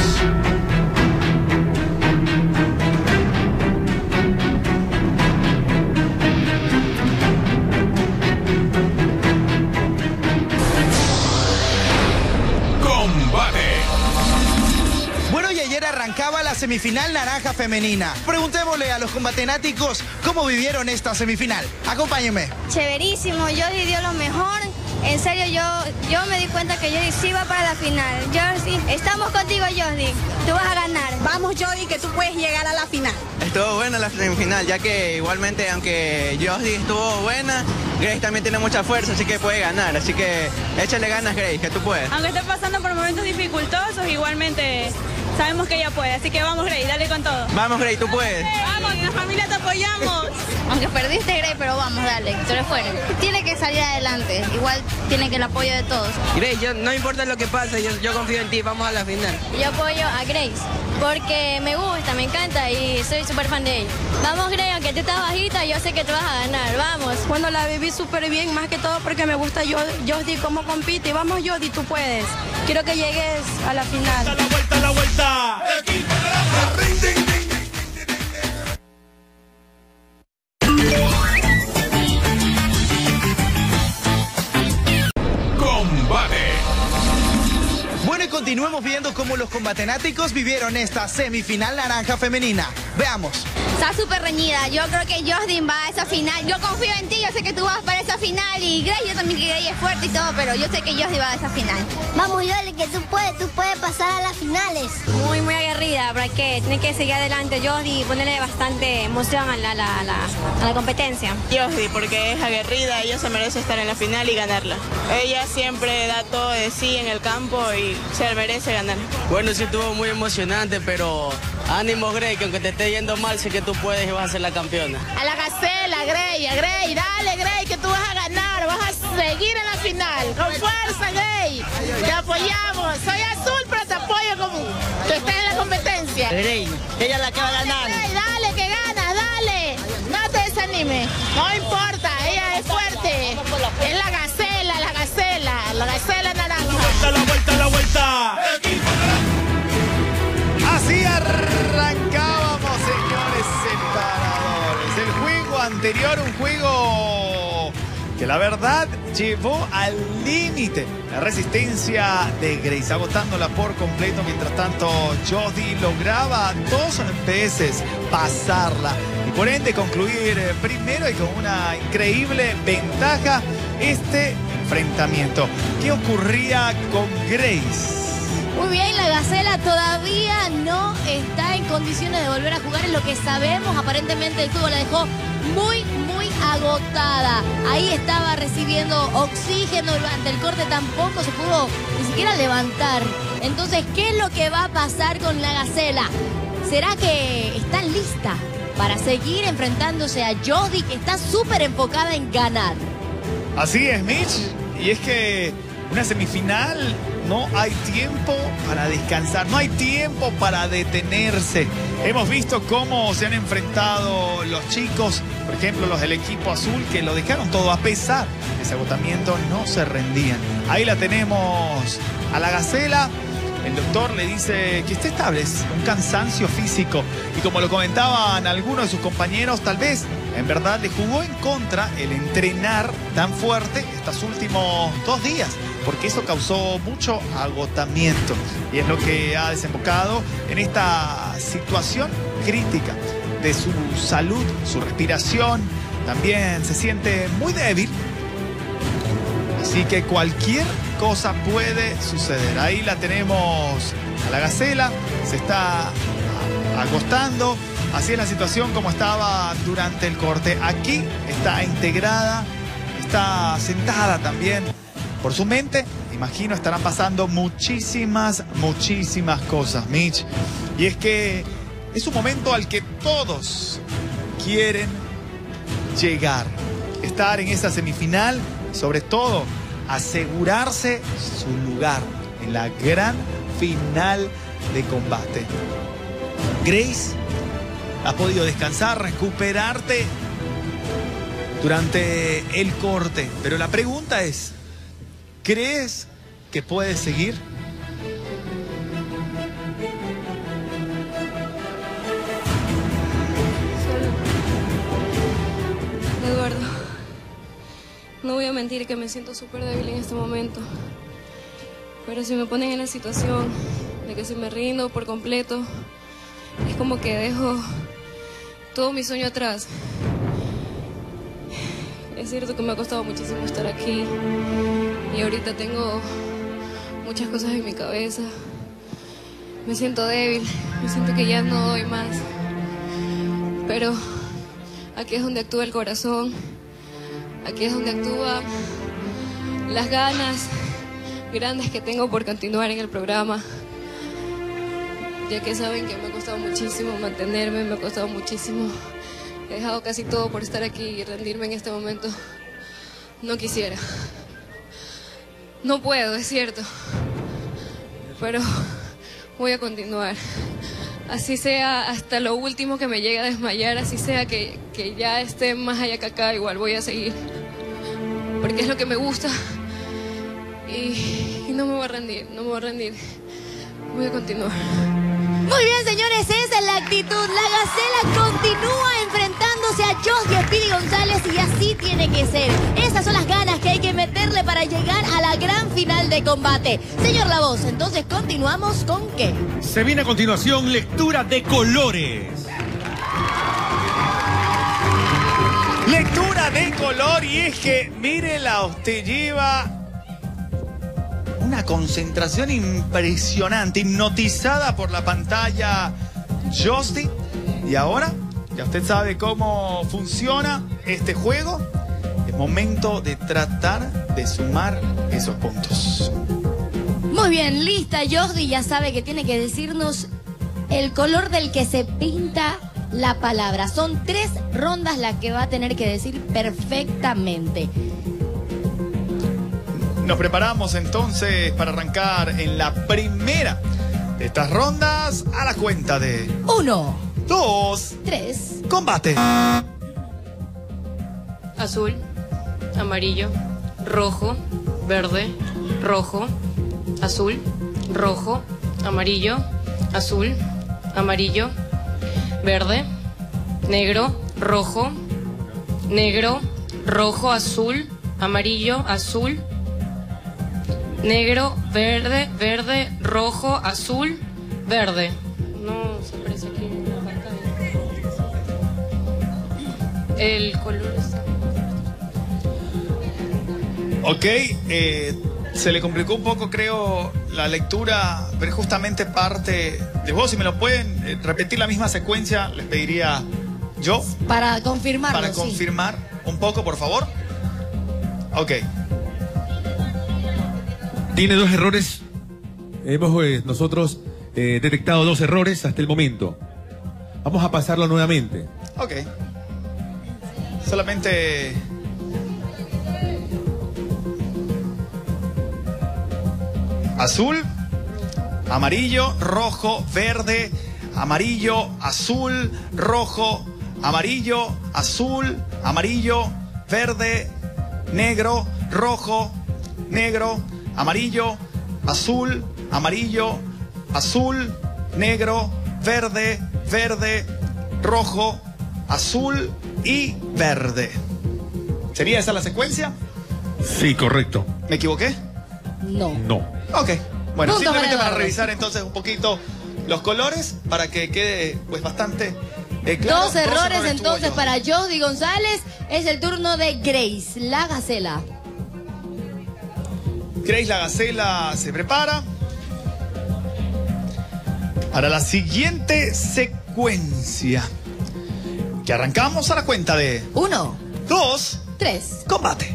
Arrancaba la semifinal naranja femenina. Preguntémosle a los combatenáticos cómo vivieron esta semifinal. Acompáñenme. Chéverísimo, Josdy dio lo mejor. En serio, yo, yo me di cuenta que Josdy sí va para la final. Josdy, estamos contigo, Josdy. Tú vas a ganar. Vamos, Josdy, que tú puedes llegar a la final. Estuvo buena la semifinal, ya que igualmente, aunque Josdy estuvo buena, Grace también tiene mucha fuerza, así que puede ganar. Así que échale ganas, Grace, que tú puedes. Aunque esté pasando por momentos dificultosos, igualmente sabemos que ella puede. Así que vamos, Grace, dale con todo. Vamos, Grace, tú puedes. Vamos, la familia te apoyamos. Aunque perdiste, Grace, pero vamos, dale, tú eres fuerte. Tiene que salir adelante, igual tiene que el apoyo de todos. Grace, yo, no importa lo que pase, yo, yo confío en ti, vamos a la final. Yo apoyo a Grace, porque me gusta, me encanta y soy súper fan de ella. Vamos, Grace, aunque tú estás bajita, yo sé que tú vas a ganar, vamos. Bueno, la viví súper bien, más que todo porque me gusta Josdy cómo compite. Vamos, Josdy, tú puedes. Quiero que llegues a la final. ¡A la vuelta, a la vuelta! Bueno, y continuemos viendo cómo los combatenáticos vivieron esta semifinal naranja femenina. Veamos. Está súper reñida. Yo creo que Josdy va a esa final. Yo confío en ti, yo sé que tú vas para esa final. Y Grace, yo también que Grace es fuerte y todo, pero yo sé que Josdy va a esa final. Vamos, Yoli, que tú puedes, tú puedes pasar a las finales. Muy, muy aguerrida, para que tiene que seguir adelante Josdy y ponerle bastante emoción a la, la, la, a la competencia. Josdy, porque es aguerrida, ella se merece estar en la final y ganarla. Ella siempre da todo de sí en el campo y se merece ganar. Bueno, sí estuvo muy emocionante, pero ánimo, Grace, que aunque te esté yendo mal, sé que tú puedes y vas a ser la campeona. A la gacela, Grace, a Grace, dale, Grace, que tú vas a ganar, vas a seguir en la final. Con fuerza, Grace. Te apoyamos. Soy azul, pero te apoyo como que estés en la competencia. Grace, ella es la que va a ganar. Grace, dale, que ganas, dale. desánime. No importa, ella es fuerte. Es la gacela, la gacela, la gacela naranja. La vuelta, la vuelta, la vuelta. Así arrancábamos, señores separadores. El juego anterior, un juego que la verdad llevó al límite la resistencia de Grace, agotándola por completo. Mientras tanto, Josdy lograba dos veces pasarla y por ende concluir primero y con una increíble ventaja este enfrentamiento. ¿Qué ocurría con Grace? Muy bien, la gacela todavía no está en condiciones de volver a jugar, es lo que sabemos. Aparentemente el juego la dejó muy, muy agotada. Ahí estaba recibiendo oxígeno durante el corte, tampoco se pudo ni siquiera levantar. Entonces, ¿qué es lo que va a pasar con la gacela? ¿Será que está lista para seguir enfrentándose a Josdy, que está súper enfocada en ganar? Así es, Mitch. Y es que una semifinal, no hay tiempo para descansar, no hay tiempo para detenerse. Hemos visto cómo se han enfrentado los chicos, por ejemplo los del equipo azul, que lo dejaron todo a pesar de ese agotamiento, no se rendían. Ahí la tenemos a la gacela. El doctor le dice que está estable, es un cansancio físico. Y como lo comentaban algunos de sus compañeros, tal vez en verdad le jugó en contra el entrenar tan fuerte estos últimos dos días, porque eso causó mucho agotamiento. Y es lo que ha desembocado en esta situación crítica de su salud, su respiración. También se siente muy débil. Así que cualquier cosa puede suceder. Ahí la tenemos a la gacela, se está acostando. Así es la situación como estaba durante el corte. Aquí está integrada, está sentada también. Por su mente, imagino, estarán pasando muchísimas, muchísimas cosas, Mitch. Y es que es un momento al que todos quieren llegar. Estar en esa semifinal, sobre todo asegurarse su lugar en la gran final de combate. Grace, ¿has podido descansar, recuperarte durante el corte? Pero la pregunta es, ¿crees que puedes seguir? Eduardo, no voy a mentir que me siento súper débil en este momento. Pero si me ponen en la situación de que si me rindo por completo, es como que dejo todo mi sueño atrás. Es cierto que me ha costado muchísimo estar aquí y ahorita tengo muchas cosas en mi cabeza. Me siento débil, me siento que ya no doy más. Pero aquí es donde actúa el corazón, aquí es donde actúan las ganas grandes que tengo por continuar en el programa. Ya que saben que me ha costado muchísimo mantenerme, me ha costado muchísimo. He dejado casi todo por estar aquí y rendirme en este momento. No quisiera. No puedo, es cierto. Pero voy a continuar. Así sea hasta lo último que me llegue a desmayar, así sea que, que ya esté más allá que acá, igual voy a seguir. Porque es lo que me gusta. Y, y no me voy a rendir, no me voy a rendir. Voy a continuar. Muy bien, señores, esa es la actitud. La gacela continúa enfrentándose a Josdy Speedy González y así tiene que ser. Esas son las ganas que hay que meterle para llegar a la gran final de combate. Señor La Voz, entonces continuamos con ¿qué? Se viene a continuación lectura de colores. Lectura de color, y es que, mírela, usted lleva una concentración impresionante, hipnotizada por la pantalla Josdy. Y ahora, ya usted sabe cómo funciona este juego. Es momento de tratar de sumar esos puntos. Muy bien, lista Josdy, ya sabe que tiene que decirnos el color del que se pinta la palabra. Son tres rondas las que va a tener que decir perfectamente. Nos preparamos entonces para arrancar en la primera de estas rondas a la cuenta de... Uno. Dos. Tres. Combate. azul, amarillo, rojo, verde, rojo, azul, rojo, amarillo, azul, amarillo, verde, negro, rojo, negro, rojo, azul, amarillo, azul, negro, verde, verde, rojo, azul, verde. No se aparece aquí en la pantalla. El color está... Ok, eh, se le complicó un poco, creo, la lectura, pero es justamente parte de vos. Si me lo pueden eh, repetir la misma secuencia, les pediría yo. Para confirmarlo, Para sí. confirmar un poco, por favor. Ok. Tiene dos errores. Hemos eh, nosotros eh, detectado dos errores hasta el momento. Vamos a pasarlo nuevamente. Ok. Solamente... Azul, amarillo, rojo, verde, amarillo, azul, rojo, amarillo, azul, amarillo, verde, negro, rojo, negro, amarillo, azul, amarillo, azul, negro, verde, verde, rojo, azul y verde. ¿Sería esa la secuencia? Sí, correcto. ¿Me equivoqué? No. No. Ok. Bueno, Punto simplemente para para Eduardo. revisar entonces un poquito los colores para que quede pues bastante eh, claro. Dos errores tuvo entonces yo. para Josdy González. Es el turno de Grace, la gacela. Grace la Gacela se prepara para la siguiente secuencia. Que arrancamos a la cuenta de... Uno. Dos. Tres. Combate.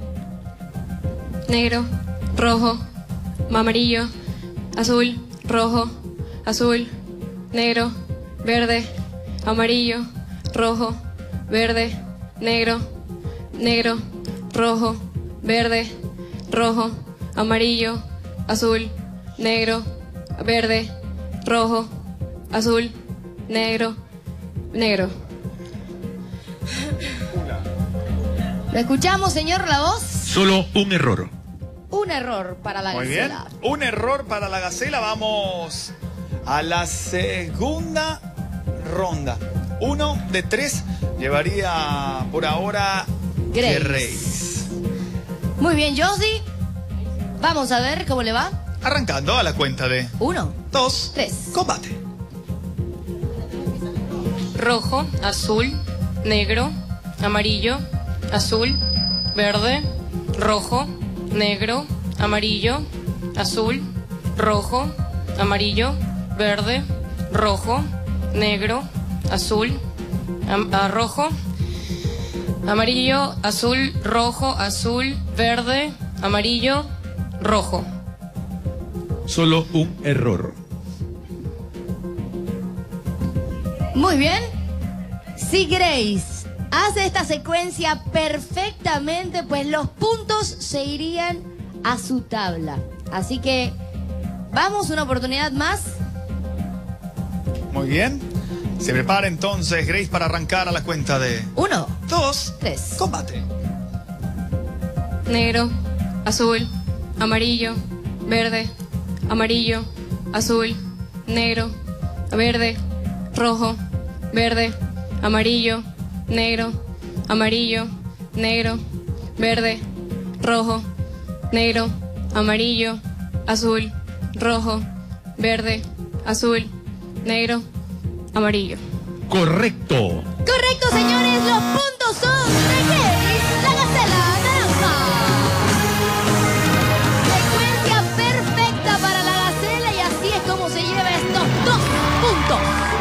Negro, rojo, amarillo, azul, rojo, azul, negro, verde, amarillo, rojo, verde, negro, negro, rojo, verde, rojo, amarillo, azul, negro, verde, rojo, azul, negro, negro. ¿Lo escuchamos, señor, la voz? Solo un error. Un error para la Muy bien. gacela. Un error para la Gacela. Vamos a la segunda ronda. Uno de tres llevaría por ahora Grace. Grace. Muy bien, Josdy. Vamos a ver cómo le va. Arrancando a la cuenta de... Uno. Dos. Tres. Combate. Rojo, azul, negro, amarillo, azul, verde, rojo, negro, amarillo, azul, rojo, amarillo, verde, rojo, negro, azul, am- ah, rojo, amarillo, azul, rojo, azul, verde, amarillo, rojo. Solo un error. Muy bien. Si Grace hace esta secuencia perfectamente, pues los puntos se irían a su tabla. Así que vamos, una oportunidad más. Muy bien. Se prepara entonces Grace para arrancar a la cuenta de... Uno. Dos. Tres. Combate. Negro, azul, amarillo, verde, amarillo, azul, negro, verde, rojo, verde, amarillo, negro, amarillo, negro, verde, rojo, negro, amarillo, azul, rojo, verde, azul, negro, amarillo. Correcto. Correcto, señores, los puntos son de Grace, la gacela naranja. Secuencia perfecta para la gacela y así es como se lleva estos dos puntos.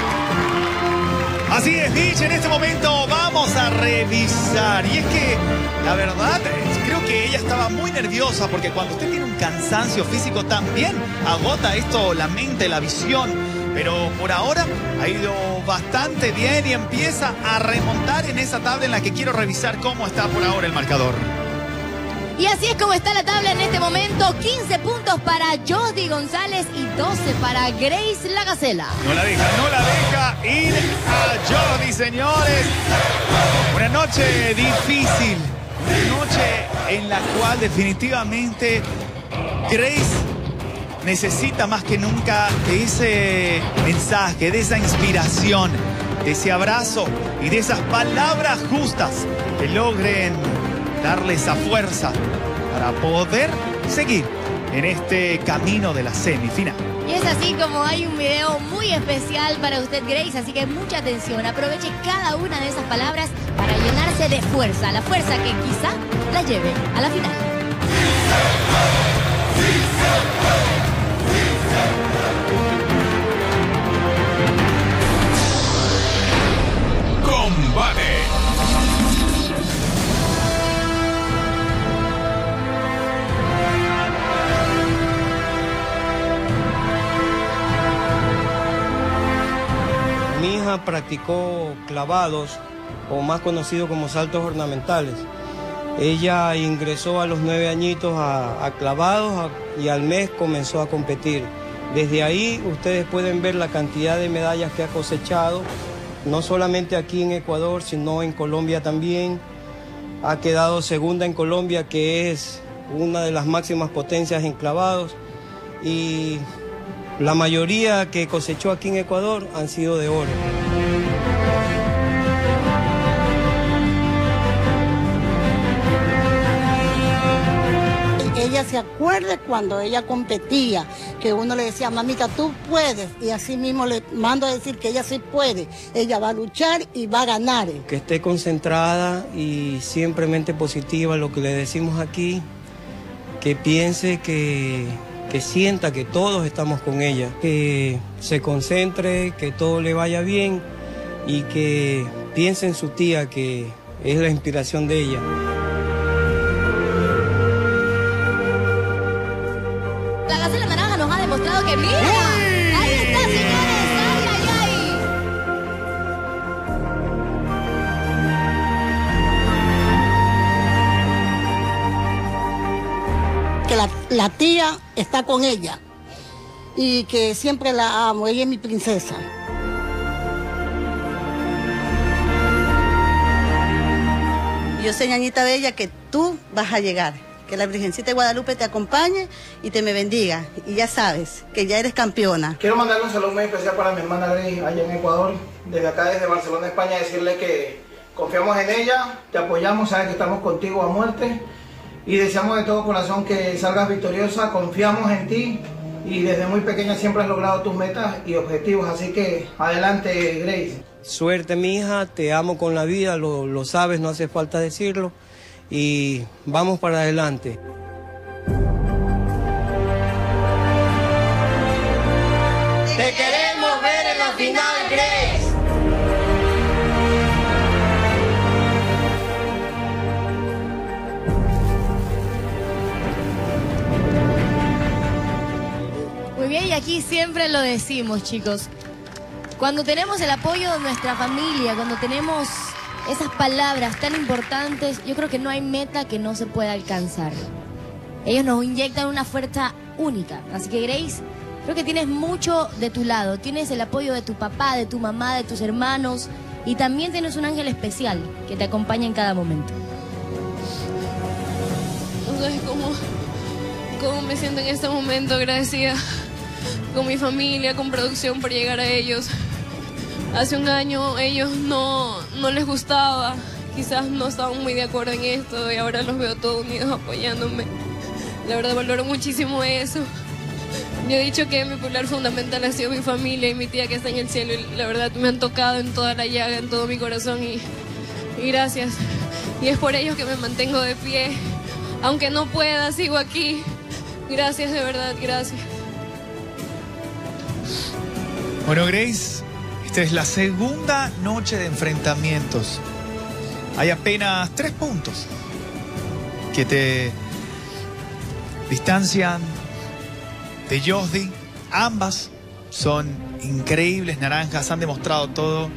Así es, Mitch, en este momento vamos a revisar. Y es que, la verdad, creo que ella estaba muy nerviosa porque cuando usted tiene un cansancio físico también agota esto la mente, la visión. Pero por ahora ha ido bastante bien y empieza a remontar en esa tabla en la que quiero revisar cómo está por ahora el marcador. Y así es como está la tabla en este momento. quince puntos puntos para Josdy González y doce para Grace La Gacela. No la deja, no la deja ir a Josdy, señores. Una noche difícil. Una noche en la cual definitivamente Grace necesita más que nunca de ese mensaje, de esa inspiración, de ese abrazo y de esas palabras justas que logren darle esa fuerza para poder seguir en este camino de la semifinal. Y es así como hay un video muy especial para usted, Grace, así que mucha atención, aproveche cada una de esas palabras para llenarse de fuerza, la fuerza que quizá la lleve a la final. Combate. Mi hija practicó clavados, o más conocido como saltos ornamentales. Ella ingresó a los nueve añitos a, a clavados a, y al mes comenzó a competir. Desde ahí ustedes pueden ver la cantidad de medallas que ha cosechado, no solamente aquí en Ecuador, sino en Colombia también. Ha quedado segunda en Colombia, que es una de las máximas potencias en clavados, y la mayoría que cosechó aquí en Ecuador han sido de oro. Ella se acuerde cuando ella competía, que uno le decía, mamita, tú puedes, y así mismo le mando a decir que ella sí puede, ella va a luchar y va a ganar. Que esté concentrada y siempre mente positiva, lo que le decimos aquí, que piense que, que sienta que todos estamos con ella, que se concentre, que todo le vaya bien y que piense en su tía, que es la inspiración de ella. La Gacela Naranja nos ha demostrado que mira, ahí está, señores, ay, ay, ay. Que la, la tía está con ella y que siempre la amo, ella es mi princesa. Yo sé, ñañita bella, que tú vas a llegar. Que la Virgencita de Guadalupe te acompañe y te me bendiga. Y ya sabes que ya eres campeona. Quiero mandarle un saludo muy especial para mi hermana Grace allá en Ecuador. Desde acá, desde Barcelona, España, decirle que confiamos en ella, te apoyamos, sabes que estamos contigo a muerte. Y deseamos de todo corazón que salgas victoriosa, confiamos en ti. Y desde muy pequeña siempre has logrado tus metas y objetivos. Así que adelante, Grace. Suerte, mi hija, te amo con la vida, lo, lo sabes, no hace falta decirlo. Y vamos para adelante. Te queremos ver en la final, Grace. Muy bien, y aquí siempre lo decimos, chicos. Cuando tenemos el apoyo de nuestra familia, cuando tenemos esas palabras tan importantes, yo creo que no hay meta que no se pueda alcanzar. Ellos nos inyectan una fuerza única. Así que, Grace, creo que tienes mucho de tu lado. Tienes el apoyo de tu papá, de tu mamá, de tus hermanos. Y también tienes un ángel especial que te acompaña en cada momento. No sabes cómo, cómo me siento en este momento, agradecida con mi familia, con producción por llegar a ellos. Hace un año ellos no, no les gustaba, quizás no estaban muy de acuerdo en esto y ahora los veo todos unidos apoyándome. La verdad valoro muchísimo eso. Yo he dicho que mi pilar fundamental ha sido mi familia y mi tía que está en el cielo y la verdad me han tocado en toda la llaga, en todo mi corazón y, y gracias. Y es por ellos que me mantengo de pie. Aunque no pueda, sigo aquí. Gracias, de verdad, gracias. Bueno, Grace, esta es la segunda noche de enfrentamientos. Hay apenas tres puntos que te distancian de Josdy. Ambas son increíbles naranjas, han demostrado todo.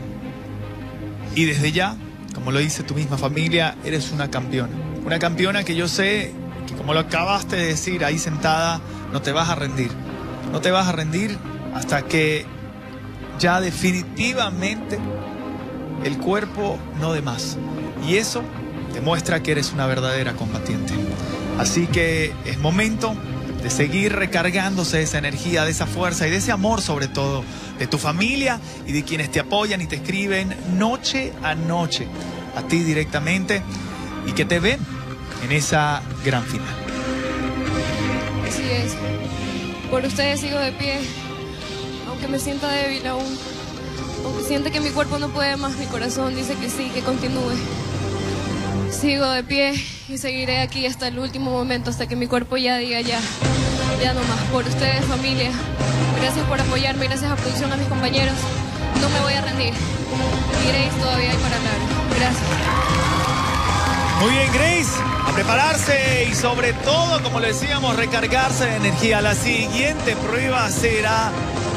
Y desde ya, como lo dice tu misma familia, eres una campeona. Una campeona que yo sé que, como lo acabaste de decir ahí sentada, no te vas a rendir. No te vas a rendir hasta que ya definitivamente el cuerpo no dé más. Y eso demuestra que eres una verdadera combatiente. Así que es momento de seguir recargándose de esa energía, de esa fuerza y de ese amor, sobre todo de tu familia y de quienes te apoyan y te escriben noche a noche a ti directamente y que te ven en esa gran final. Así es. Por ustedes sigo de pie, aunque me sienta débil aún. Aunque sienta que mi cuerpo no puede más, mi corazón dice que sí, que continúe. Sigo de pie y seguiré aquí hasta el último momento, hasta que mi cuerpo ya diga ya, ya no más. Por ustedes, familia, gracias por apoyarme, gracias a producción, a mis compañeros. No me voy a rendir. Y Grace todavía hay para hablar. Gracias. Muy bien, Grace, a prepararse y sobre todo, como le decíamos, recargarse de energía. La siguiente prueba será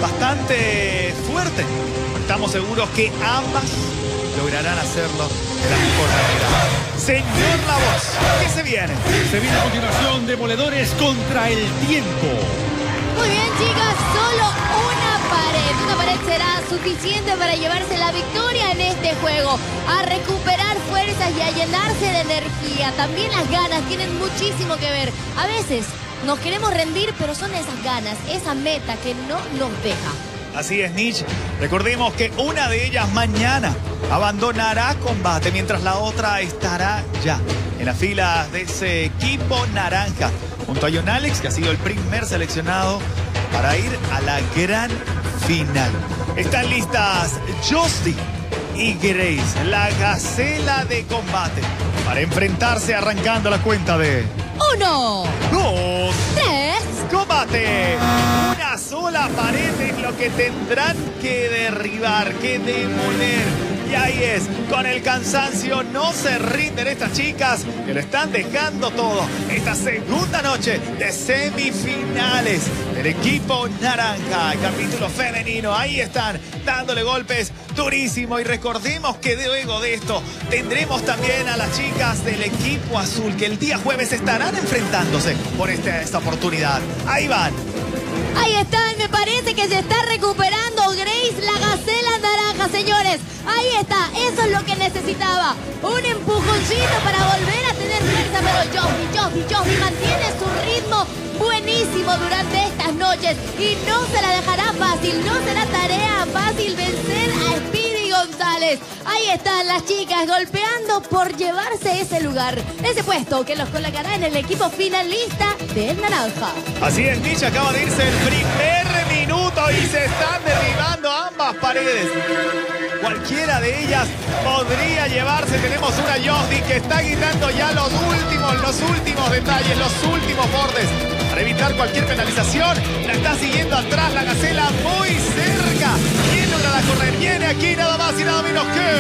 bastante fuerte. Estamos seguros que ambas lograrán hacerlo de la mejor manera. Señor La Voz, ¿qué se viene? Se viene a continuación Demoledores contra el Tiempo. Muy bien, chicas, solo una pared. Una pared será suficiente para llevarse la victoria en este juego. A recuperar fuerzas y a llenarse de energía. También las ganas tienen muchísimo que ver. A veces nos queremos rendir, pero son esas ganas, esa meta que no nos deja. Así es, Nietzsche. Recordemos que una de ellas mañana abandonará combate, mientras la otra estará ya en las filas de ese equipo naranja, junto a John Alex, que ha sido el primer seleccionado para ir a la gran final. Están listas Josdy y Grace, la gacela de combate, para enfrentarse arrancando la cuenta de... Uno, dos, tres, combate. Una sola pared es lo que tendrán que derribar, que demoler. Y ahí es, con el cansancio no se rinden estas chicas que lo están dejando todo. Esta segunda noche de semifinales del equipo naranja, el capítulo femenino. Ahí están, dándole golpes durísimo. Y recordemos que luego de esto tendremos también a las chicas del equipo azul, que el día jueves estarán enfrentándose por esta, esta oportunidad. Ahí van. Ahí están, me parece que se está recuperando Grace, la gacela naranja, señores. Ahí está, eso es lo que necesitaba. Un empujoncito para volver a tener fuerza, pero Josdy, Josdy, Josdy mantiene su ritmo buenísimo durante estas noches y no se la dejará fácil, no será tarea fácil vencer a Speedy González. Ahí están las chicas golpeando por llevarse ese lugar, ese puesto que los colocará en el equipo finalista del naranja. Así es, Nietzsche, acaba de irse el primer minuto y se están derribando ambas paredes. Cualquiera de ellas podría llevarse. Tenemos una Josdy que está quitando ya los últimos, los últimos detalles, los últimos bordes para evitar cualquier penalización. La está siguiendo atrás la gacela muy cerca. ¿Quién logra correr? Viene aquí nada más y nada menos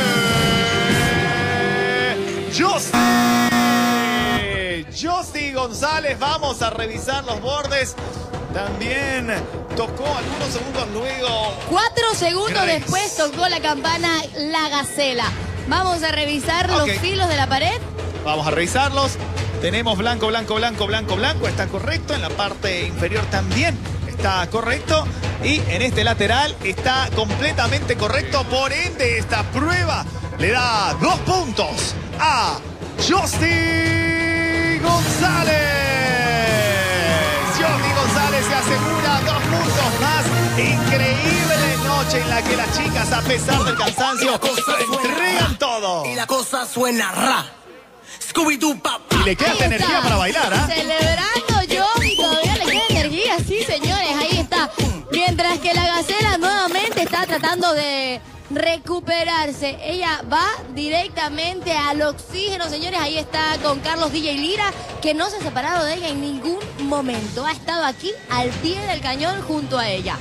que Josdy. Josdy González. Vamos a revisar los bordes. También tocó algunos segundos luego. Cuatro segundos Grace. después tocó la campana la gacela. Vamos a revisar Ok. los filos de la pared. Vamos a revisarlos. Tenemos blanco, blanco, blanco, blanco, blanco. Está correcto. En la parte inferior también está correcto. Y en este lateral está completamente correcto. Por ende, esta prueba le da dos puntos a Josdy González. Josdy González se asegura dos puntos más. Increíble noche en la que las chicas, a pesar del cansancio, entregan todo. Y la cosa suena ra. Scooby-Doo, papá. Y le queda esta energía para bailar, ¿ah? Celebrando Josdy, todavía le queda energía, sí, señores, ahí está. Mientras que la gacela nuevamente está tratando de recuperarse. Ella va directamente al oxígeno, señores. Ahí está con Carlos D J Lira, que no se ha separado de ella en ningún momento. Ha estado aquí al pie del cañón junto a ella.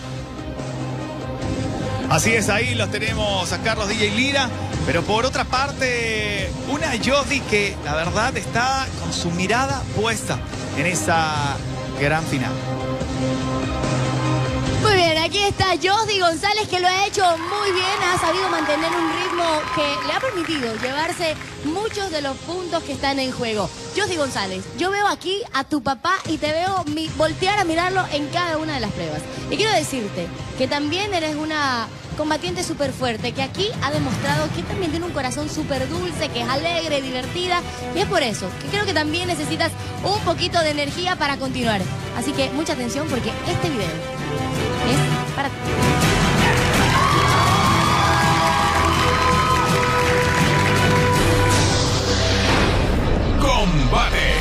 Así es, ahí los tenemos a Carlos D J Lira. Pero por otra parte, una Josdy que la verdad está con su mirada puesta en esa gran final. Muy bien, aquí está Josdy González, que lo ha hecho muy bien, ha sabido mantener un ritmo que le ha permitido llevarse muchos de los puntos que están en juego. Josdy González, yo veo aquí a tu papá y te veo mi, voltear a mirarlo en cada una de las pruebas. Y quiero decirte que también eres una combatiente súper fuerte, que aquí ha demostrado que también tiene un corazón súper dulce, que es alegre, divertida, y es por eso que creo que también necesitas un poquito de energía para continuar. Así que mucha atención porque este video es para ti. Combate.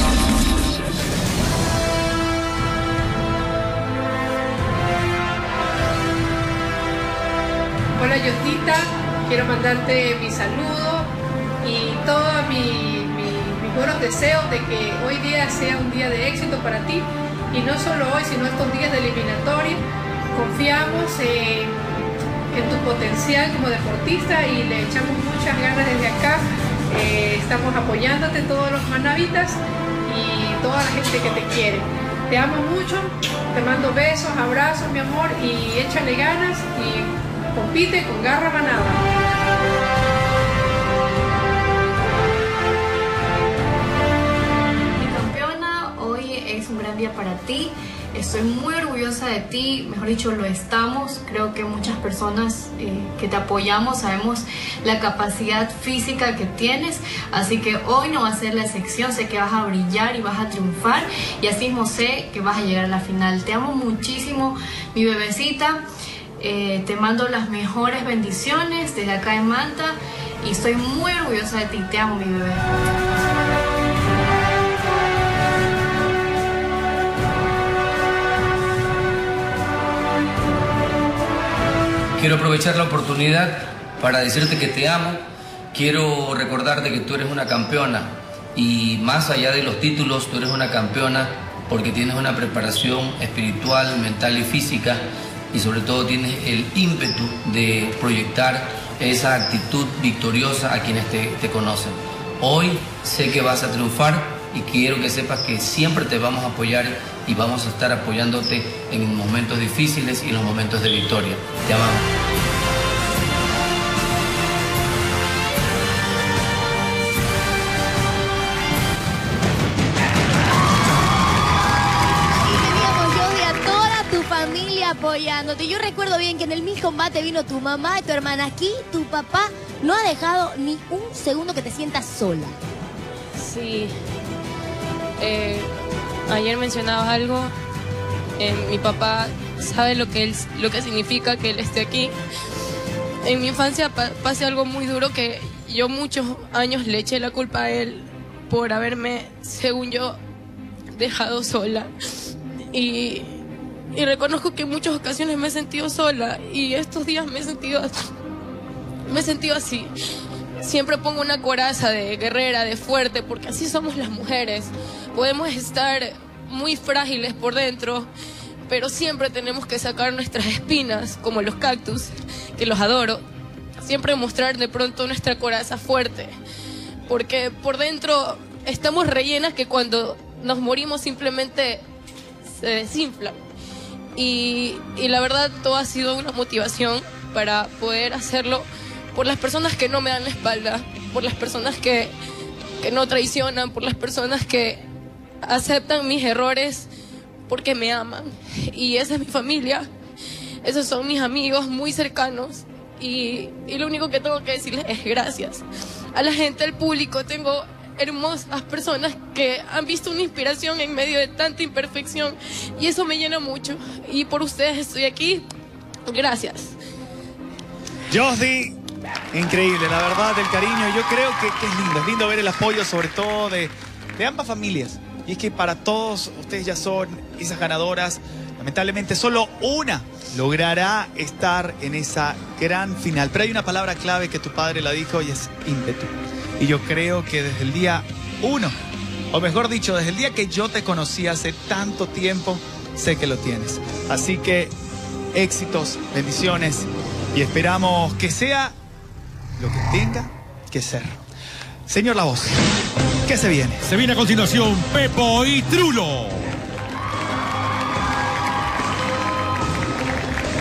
Hola Yosdita, quiero mandarte mi saludo y todos mi, mi, mis buenos deseos de que hoy día sea un día de éxito para ti, y no solo hoy sino estos días de eliminatoria. Confiamos en, en tu potencial como deportista y le echamos muchas ganas desde acá. Eh, estamos apoyándote, todos los manavitas y toda la gente que te quiere. Te amo mucho, te mando besos, abrazos mi amor, y échale ganas y compite con garra manada. Mi campeona, hoy es un gran día para ti. Estoy muy orgullosa de ti, mejor dicho, lo estamos. Creo que muchas personas eh, que te apoyamos sabemos la capacidad física que tienes, así que hoy no va a ser la excepción. Sé que vas a brillar y vas a triunfar, y así mismo sé que vas a llegar a la final. Te amo muchísimo, mi bebecita. Eh, te mando las mejores bendiciones desde acá en Manta y estoy muy orgullosa de ti. Te amo, mi bebé. Quiero aprovechar la oportunidad para decirte que te amo. Quiero recordarte que tú eres una campeona, y más allá de los títulos, tú eres una campeona porque tienes una preparación espiritual, mental y física, y sobre todo tienes el ímpetu de proyectar esa actitud victoriosa a quienes te, te conocen. Hoy sé que vas a triunfar y quiero que sepas que siempre te vamos a apoyar y vamos a estar apoyándote en momentos difíciles y en los momentos de victoria. Te amamos. Apoyándote. Yo recuerdo bien que en el Miss Combate vino tu mamá y tu hermana. Aquí tu papá no ha dejado ni un segundo que te sientas sola. Sí. Eh, ayer mencionabas algo. Eh, mi papá sabe lo que, él, lo que significa que él esté aquí. En mi infancia pa pasé algo muy duro que yo muchos años le eché la culpa a él por haberme, según yo, dejado sola. Y... Y reconozco que en muchas ocasiones me he sentido sola, y estos días me he sentido, me he sentido así. Siempre pongo una coraza de guerrera, de fuerte, porque así somos las mujeres. Podemos estar muy frágiles por dentro, pero siempre tenemos que sacar nuestras espinas, como los cactus, que los adoro. Siempre mostrar de pronto nuestra coraza fuerte, porque por dentro estamos rellenas que cuando nos morimos simplemente se desinflan. Y, y la verdad todo ha sido una motivación para poder hacerlo por las personas que no me dan la espalda, por las personas que, que no traicionan, por las personas que aceptan mis errores porque me aman. Y esa es mi familia, esos son mis amigos muy cercanos, y, y lo único que tengo que decirles es gracias. A la gente, al público, tengo hermosas personas que han visto una inspiración en medio de tanta imperfección, y eso me llena mucho, y por ustedes estoy aquí. Gracias. Josdy, increíble, la verdad, el cariño. Yo creo que, que es lindo, es lindo ver el apoyo, sobre todo de, de ambas familias. Y es que para todos ustedes ya son esas ganadoras. Lamentablemente solo una logrará estar en esa gran final. Pero hay una palabra clave que tu padre la dijo, y es ímpetu. Y yo creo que desde el día uno, o mejor dicho, desde el día que yo te conocí hace tanto tiempo, sé que lo tienes. Así que éxitos, bendiciones, y esperamos que sea lo que tenga que ser. Señor La Voz, ¿qué se viene? Se viene a continuación Pepo y Trulo.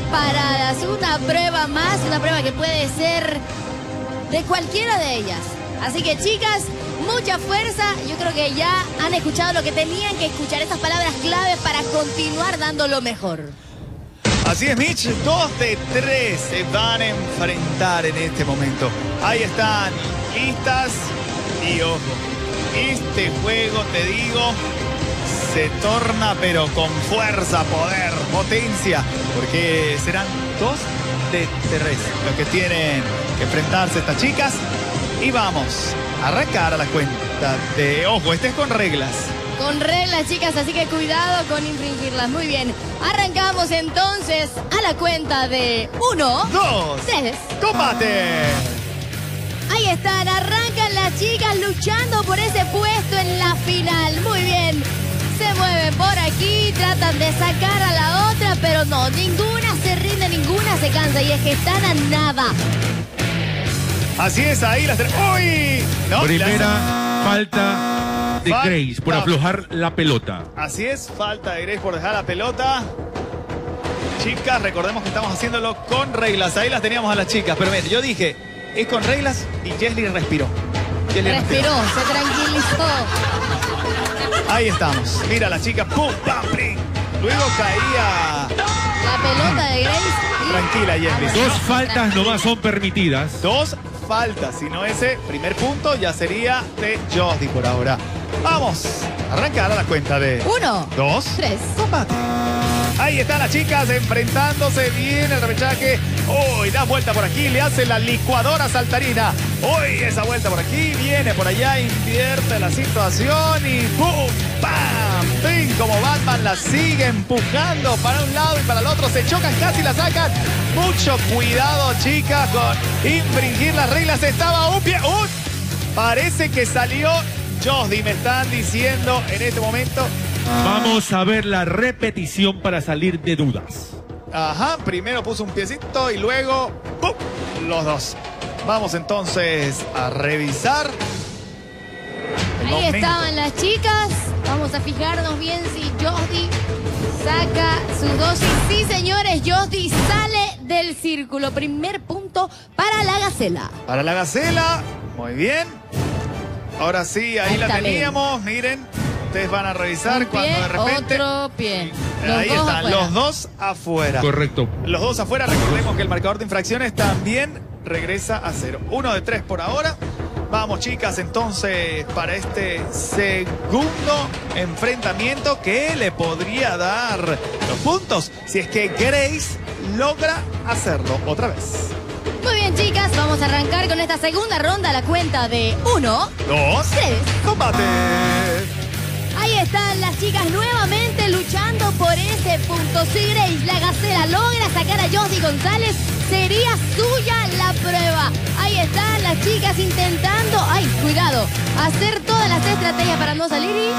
preparadas. Una prueba más, una prueba que puede ser de cualquiera de ellas. Así que, chicas, mucha fuerza. Yo creo que ya han escuchado lo que tenían que escuchar, estas palabras clave para continuar dando lo mejor. Así es, Mitch, dos de tres se van a enfrentar en este momento. Ahí están, listas. Y ojo, este juego, te digo, se torna pero con fuerza, poder, potencia. Porque serán dos de tres los que tienen que enfrentarse estas chicas. Y vamos a arrancar a la cuenta de... Ojo, este es con reglas. Con reglas, chicas, así que cuidado con infringirlas. Muy bien. Arrancamos entonces a la cuenta de uno, dos, tres. ¡Combate! Ahí están, arrancan las chicas luchando por ese puesto en la final. Muy bien. Se mueven por aquí, tratan de sacar a la otra, pero no, ninguna se rinde, ninguna se cansa. Y es que están a nada. Así es, ahí las tres. ¡Uy! No, Primera las... falta de Falta. Grace por aflojar la pelota. Así es, falta de Grace por dejar la pelota. Chicas, recordemos que estamos haciéndolo con reglas. Ahí las teníamos a las chicas. Pero miren, yo dije, es con reglas y Jesly respiró. Jesly Respiró, se tranquilizó. Ahí estamos. Mira, las chicas, ¡pum! ¡Pam! ¡Prim! Luego caía... La pelota de Grace. Y... Tranquila, Jesly. Dos faltas nomás son permitidas. Dos faltas, si no ese primer punto ya sería de Josdy por ahora. Vamos a arrancar a la cuenta de uno, dos, tres. Combate. Ahí están las chicas enfrentándose bien el repechaje. Uy, da vuelta por aquí, le hace la licuadora saltarina. Uy, esa vuelta por aquí, viene por allá, invierte la situación y ¡pum! ¡Pam! ¡Pim! Como Batman la sigue empujando para un lado y para el otro. Se chocan, casi la sacan. Mucho cuidado, chicas, con infringir las reglas. Estaba un pie. ¡Uy! Parece que salió Josdy, me están diciendo en este momento. Vamos a ver la repetición para salir de dudas. Ajá, primero puso un piecito y luego ¡pum! Los dos. Vamos entonces a revisar. El Ahí momento. estaban las chicas. Vamos a fijarnos bien si Josdy saca su dosis. Sí, señores, Josdy sale del círculo. Primer punto para la Gacela. Para la Gacela, muy bien. Ahora sí, ahí, Ahí la está, teníamos, miren. Ustedes van a revisar Un cuando pie, de repente... otro pie. Los Ahí dos están, afuera. los dos afuera. Correcto. Los dos afuera, recordemos que el marcador de infracciones también regresa a cero. Uno de tres por ahora. Vamos, chicas, entonces, para este segundo enfrentamiento que le podría dar los puntos si es que Grace logra hacerlo otra vez. Muy bien, chicas, vamos a arrancar con esta segunda ronda a la cuenta de uno, dos, tres. Combate. Ahí están las chicas nuevamente luchando por ese punto. Si Grace, la Gacela, logra sacar a Josdy González, sería suya la prueba. Ahí están las chicas intentando, ay, cuidado, hacer todas las estrategias para no salir y...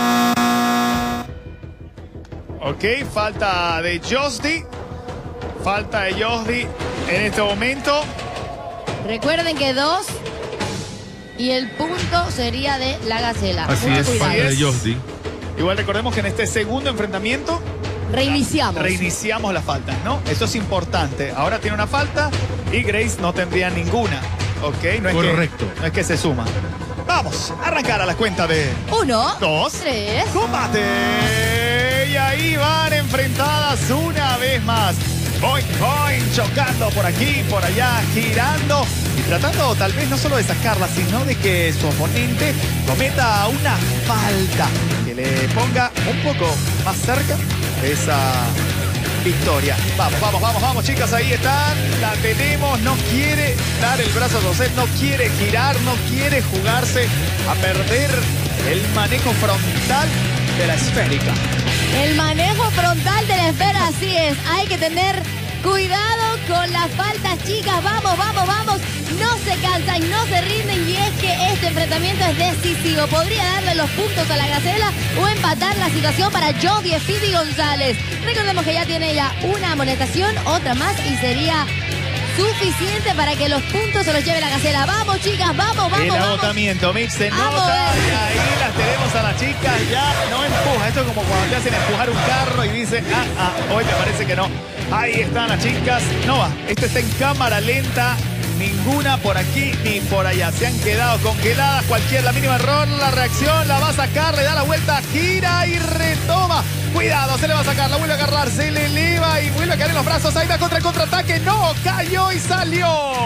Ok, falta de Josdy. Falta de Josdy en este momento. Recuerden que dos y el punto sería de la Gacela. Así Mucho es, cuidado. falta de Josdy. Igual recordemos que en este segundo enfrentamiento Reiniciamos. reiniciamos las faltas, ¿no? Eso es importante. Ahora tiene una falta y Grace no tendría ninguna. Ok, no es Correcto. Que, no es que se suma. Vamos a arrancar a la cuenta de Uno, dos, tres. ¡Combate! Y ahí van enfrentadas una vez más. Boing, boing, chocando por aquí, por allá, girando y tratando tal vez no solo de sacarla, sino de que su oponente cometa una falta que le ponga un poco más cerca de esa victoria. Vamos, vamos, vamos, vamos, chicas, ahí están, la tenemos, no quiere dar el brazo a torcer, no quiere girar, no quiere jugarse a perder el manejo frontal de la esférica. El manejo frontal de la esfera, así es. Hay que tener cuidado con las faltas, chicas. Vamos, vamos, vamos. No se cansan, no se rinden. Y es que este enfrentamiento es decisivo. Podría darle los puntos a la Gacela o empatar la situación para Josdy Speedy González. Recordemos que ya tiene ella una amonestación, otra más y sería suficiente para que los puntos se los lleve la Gacela. Vamos, chicas, vamos, vamos, El vamos. agotamiento, Mix se Vamos, nota eh. y ahí las tenemos a las chicas, ya no empuja. Esto es como cuando te hacen empujar un carro y dicen, ah, ah, hoy me parece que no. Ahí están las chicas. No va, esto está en cámara lenta. Ninguna por aquí ni por allá. Se han quedado congeladas. Cualquier, la mínima error, la reacción la va a sacar, le da la vuelta, gira y retoma. Cuidado, se le va a sacar, la vuelve a agarrar, se le eleva y vuelve a caer en los brazos. Ahí va contra el contraataque. No, cayó y salió.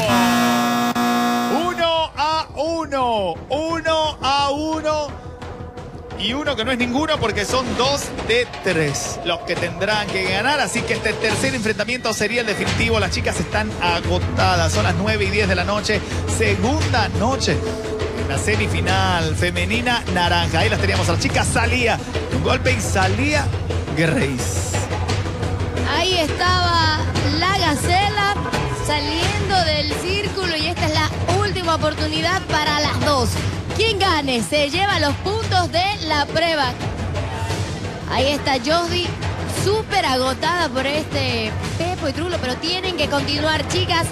Uno a uno. Uno a uno. Y uno que no es ninguno porque son dos de tres los que tendrán que ganar. Así que este tercer enfrentamiento sería el definitivo. Las chicas están agotadas. Son las nueve y diez de la noche. Segunda noche en la semifinal femenina naranja. Ahí las teníamos a las chicas. Salía un golpe y salía Grace. Ahí estaba la Gacela saliendo del círculo y esta es la última oportunidad para las dos. Quien gane se lleva los puntos de la prueba. Ahí está Josdy, súper agotada por este Pepo y Trulo, pero tienen que continuar, chicas.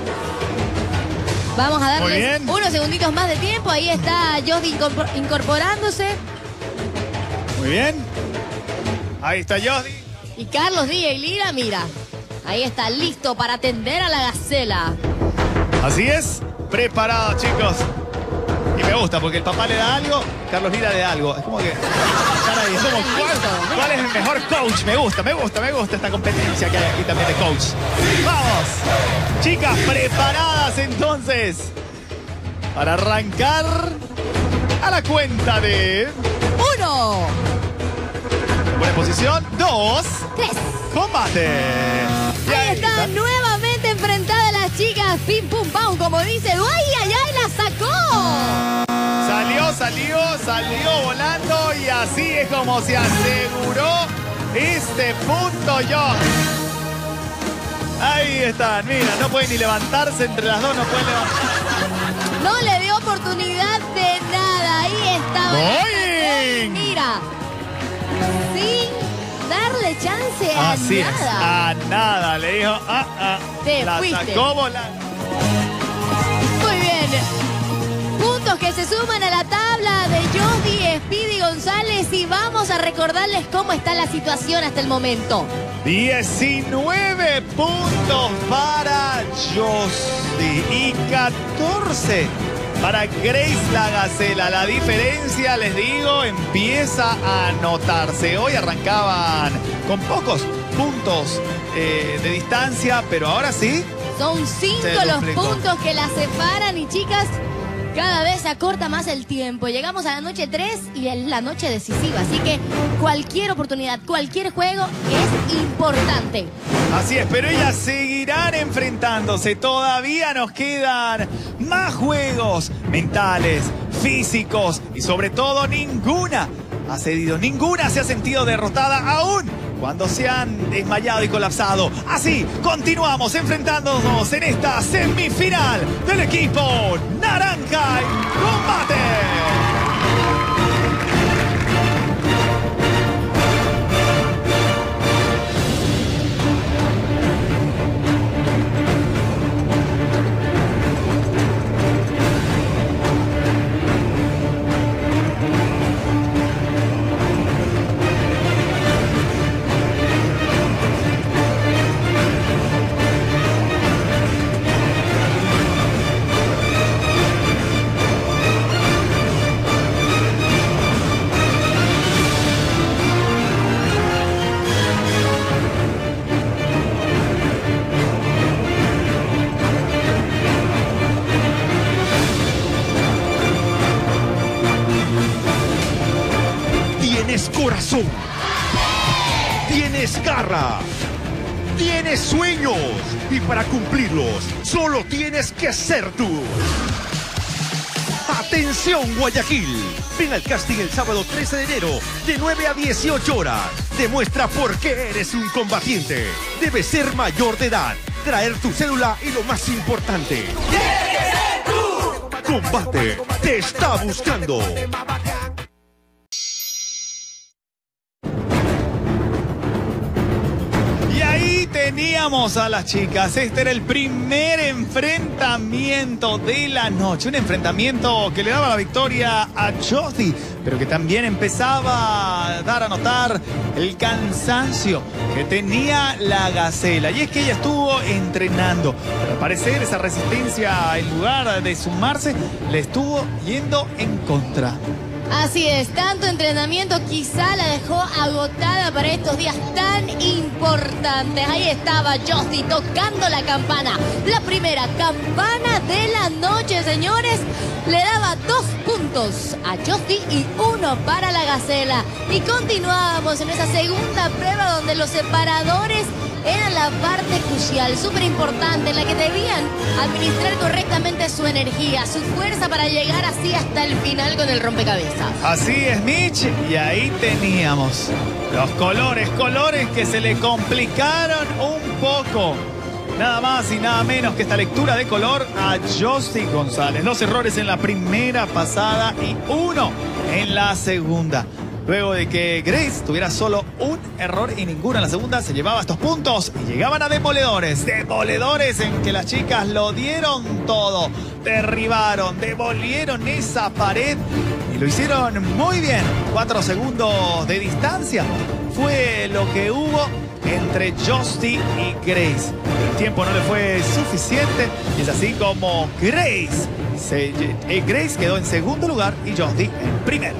Vamos a Muy darles bien. unos segunditos más de tiempo. Ahí está Josdy incorpor- incorporándose. Muy bien. Ahí está Josdy. Y Carlos D J Lira, mira, ahí está listo para atender a la Gacela. Así es. Preparado, chicos. Y me gusta porque el papá le da algo, Carlos Lira le da algo. Es como que están ahí. Es como, ¿cuál, ¿cuál es el mejor coach? Me gusta, me gusta, me gusta esta competencia que hay aquí también de coach. ¡Vamos! Chicas, preparadas entonces para arrancar a la cuenta de... Uno. Buena posición. Dos. Tres. Combate. Y Ahí está nuevamente enfrentada las chicas. Pim, pum, pam, como dice. ¡Ay, ay, ay! ¡La sacó! Salió, salió, salió volando y así es como se aseguró este punto yo. Ahí están, mira, no pueden ni levantarse entre las dos, no pueden levantarse. No le dio oportunidad de nada. Ahí estaba. ¡Boing! Mira. Sin darle chance a Así nada. es, a nada, le dijo, ah, ah, Te la fuiste. sacó volando. Muy bien. Puntos que se suman a la tabla de Josdy, Speedy González y vamos a recordarles cómo está la situación hasta el momento. diecinueve puntos para Josdy y catorce para Grace la Gacela. La diferencia, les digo, empieza a notarse. Hoy arrancaban con pocos puntos eh, de distancia, pero ahora sí. Son cinco Se los duplicó. puntos que las separan y chicas, cada vez se acorta más el tiempo. Llegamos a la noche tres y es la noche decisiva, así que cualquier oportunidad, cualquier juego es importante. Así es, pero ellas seguirán enfrentándose. Todavía nos quedan más juegos mentales, físicos y sobre todo ninguna ha cedido, ninguna se ha sentido derrotada aún cuando se han desmayado y colapsado. Así continuamos enfrentándonos en esta semifinal del equipo Naranja en Combate. Tienes corazón. Tienes garra. Tienes sueños. Y para cumplirlos, solo tienes que ser tú. Atención, Guayaquil. Ven al casting el sábado trece de enero, de nueve a dieciocho horas. Demuestra por qué eres un combatiente. Debes ser mayor de edad, traer tu cédula y lo más importante, ¡Tienes que ser tú! Combate te está buscando. Y ahí tenía teníamos a las chicas. Este era el primer enfrentamiento de la noche. Un enfrentamiento que le daba la victoria a Josdy, pero que también empezaba a dar a notar el cansancio que tenía la Gacela. Y es que ella estuvo entrenando, pero al parecer esa resistencia, en lugar de sumarse, le estuvo yendo en contra. Así es, tanto entrenamiento quizá la dejó agotada para estos días tan importantes. Ahí estaba Josdy tocando la campana. La primera campana de la noche, señores. Le daba dos puntos a Josdy y uno para la Gacela. Y continuábamos en esa segunda prueba donde los separadores eran la parte crucial, súper importante, en la que debían administrar correctamente su energía, su fuerza para llegar así hasta el final con el rompecabezas. Así es, Mitch, y ahí teníamos los colores, colores que se le complicaron un poco. Nada más y nada menos que esta lectura de color a Josdy González. Dos errores en la primera pasada y uno en la segunda. Luego de que Grace tuviera solo un error y ninguno en la segunda, se llevaba estos puntos y llegaban a demoledores. Demoledores en que las chicas lo dieron todo. Derribaron, demolieron esa pared y lo hicieron muy bien. Cuatro segundos de distancia fue lo que hubo entre Josdy y Grace. El tiempo no le fue suficiente y es así como Grace, se, eh, Grace quedó en segundo lugar y Josdy en primero.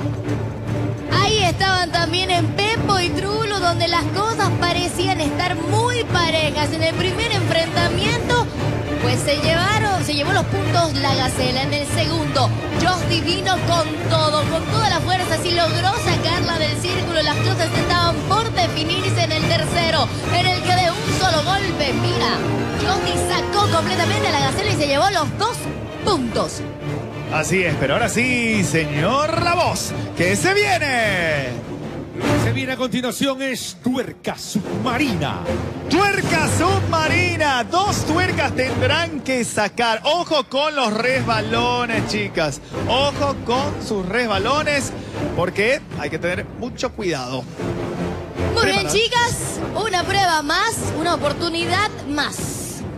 Ahí estaban también en Pepo y Trulo, donde las cosas parecían estar muy parejas. En el primer enfrentamiento, pues se llevaron, se llevó los puntos la Gacela. En el segundo, Josdy vino con todo, con toda la fuerza, y logró sacarla del círculo. Las cosas estaban por definirse en el tercero, en el que de un solo golpe, mira, Josdy sacó completamente a la Gacela y se llevó los dos puntos. Así es, pero ahora sí, señor La Voz, ¿qué se viene? Lo que se viene a continuación es tuerca submarina. Tuerca submarina. Dos tuercas tendrán que sacar. Ojo con los resbalones, chicas. Ojo con sus resbalones, porque hay que tener mucho cuidado. Muy bien, chicas. Una prueba más, una oportunidad más.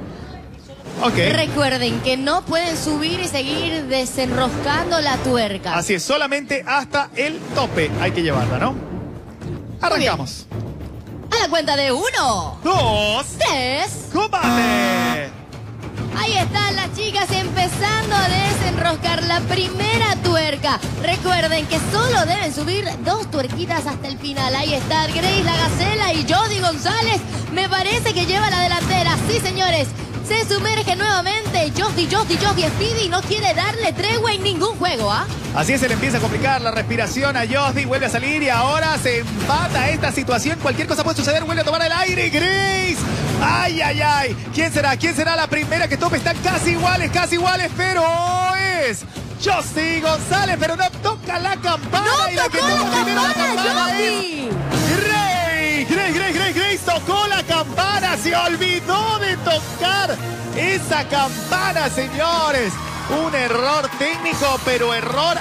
Okay. Recuerden que no pueden subir y seguir desenroscando la tuerca. Así es, solamente hasta el tope hay que llevarla, ¿no? Arrancamos. A la cuenta de uno, dos, tres, ¡combate! Ahí están las chicas empezando a desenroscar la primera tuerca. Recuerden que solo deben subir dos tuerquitas hasta el final. Ahí está Grace, la Gacela y Josdy González. Me parece que lleva la delantera. Sí, señores. Se sumerge nuevamente Josdy, Josdy, Josdy Speedy, no quiere darle tregua en ningún juego, ¿ah? ¿eh? Así es, se le empieza a complicar la respiración a Josdy, vuelve a salir y ahora se empata esta situación. Cualquier cosa puede suceder, vuelve a tomar el aire. Grace, ay, ay, ay. ¿Quién será? ¿Quién será la primera que tope? Están casi iguales, casi iguales, pero es Josdy González, pero no toca la campana. ¡No y la que tocó toca la primero la campana, campana Josdy! Grace, Grace, Grace, Grace, Grace tocó la campana, se olvidó de tocar esa campana, señores. Un error técnico, pero error.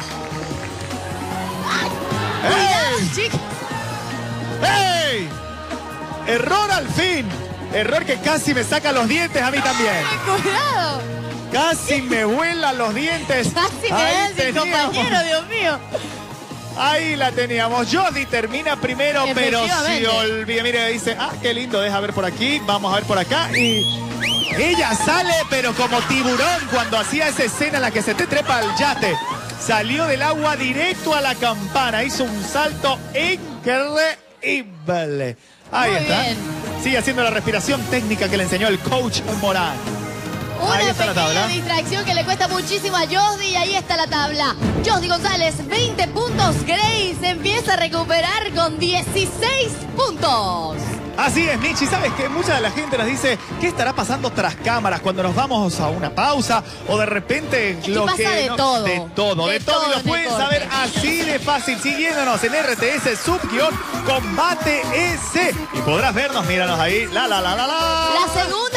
¡Ey! ¡Ey! Error al fin. Error que casi me saca los dientes a mí también. ¡Cuidado! Casi me vuelan los dientes. Casi me da sin compañero, Dios mío. Ahí la teníamos. Josdy termina primero, pero se olvida. Mire, dice, ah, qué lindo, deja ver por aquí. Vamos a ver por acá. Y ella sale, pero como tiburón, cuando hacía esa escena en la que se te trepa al yate. Salió del agua directo a la campana. Hizo un salto increíble. Ahí Muy está. bien. Sigue haciendo la respiración técnica que le enseñó el coach Morán. Una ahí está la pequeña tabla. distracción que le cuesta muchísimo a Josdy y ahí está la tabla. Josdy González, veinte puntos. Grace empieza a recuperar con dieciséis puntos. Así es, Michi. ¿Sabes qué? Mucha de la gente nos dice qué estará pasando tras cámaras cuando nos vamos a una pausa o de repente Aquí lo pasa que... de no, todo. De todo, de, De todo. todo Y lo en el pueden corte. saber así de fácil siguiéndonos en R T S Sub-Combate S. Y podrás vernos, míranos ahí. La, la, la, la, la. La segunda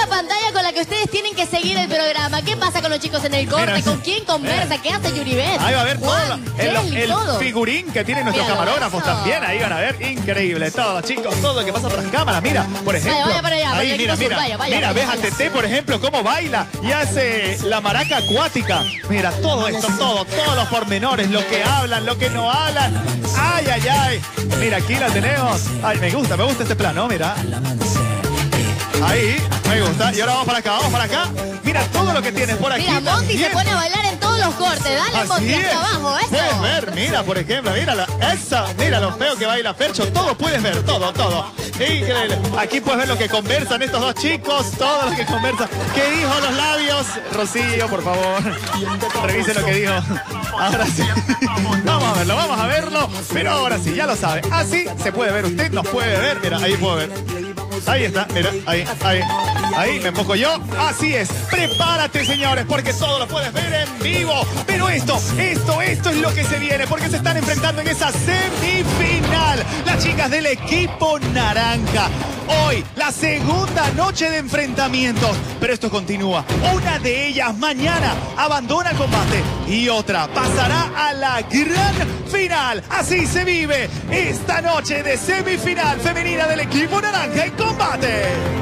pantalla con la que ustedes tienen que seguir el programa. ¿Qué pasa con los chicos en el corte? Mira, ¿Con quién conversa? mira. ¿Qué hace Yuribet? Ahí va a ver todo Juan, el, Kelly, el todo. figurín que tienen nuestros Mira, camarógrafos eso. también. Ahí van a ver, increíble todo, chicos, todo lo que pasa por las cámaras. Mira, por ejemplo, vaya para allá, ahí vaya, mira, equipo mira, sur, vaya, vaya, mira, vaya, ves a vaya. Tete, por ejemplo, cómo baila y hace la maraca acuática. Mira, todo esto, todo, todos los pormenores, lo que hablan, lo que no hablan. Ay, ay, ay. Mira, aquí la tenemos. Ay, me gusta, me gusta este plano, mira. Ahí, me gusta. Y ahora vamos para acá, vamos para acá. Mira todo lo que tienes por aquí. Mira, Monty se también. pone a bailar en todos los cortes. Dale, Así Monty, es. hasta abajo, eso. Puedes ver, mira, por ejemplo, mira la, esa, mira lo feo que baila Fercho, todo puedes ver, todo, todo. Increíble. Aquí puedes ver lo que conversan estos dos chicos, todo lo que conversan. ¿Qué dijo los labios? Rocío, por favor, revise lo que dijo. Ahora sí. Vamos a verlo, vamos a verlo. Pero ahora sí, ya lo sabe. Así se puede ver, usted nos puede ver. Mira, ahí puedo ver. Ahí está, mira, ahí, ahí. Ahí me enfoco yo. Así es. Prepárate, señores, porque todo lo puedes ver en vivo. Pero esto, esto, esto es lo que se viene, porque se están enfrentando en esa semifinal. Las chicas del equipo naranja. Hoy, la segunda noche de enfrentamientos. Pero esto continúa. Una de ellas mañana abandona el combate y otra pasará a la gran final. Así se vive esta noche de semifinal femenina del equipo naranja en combate.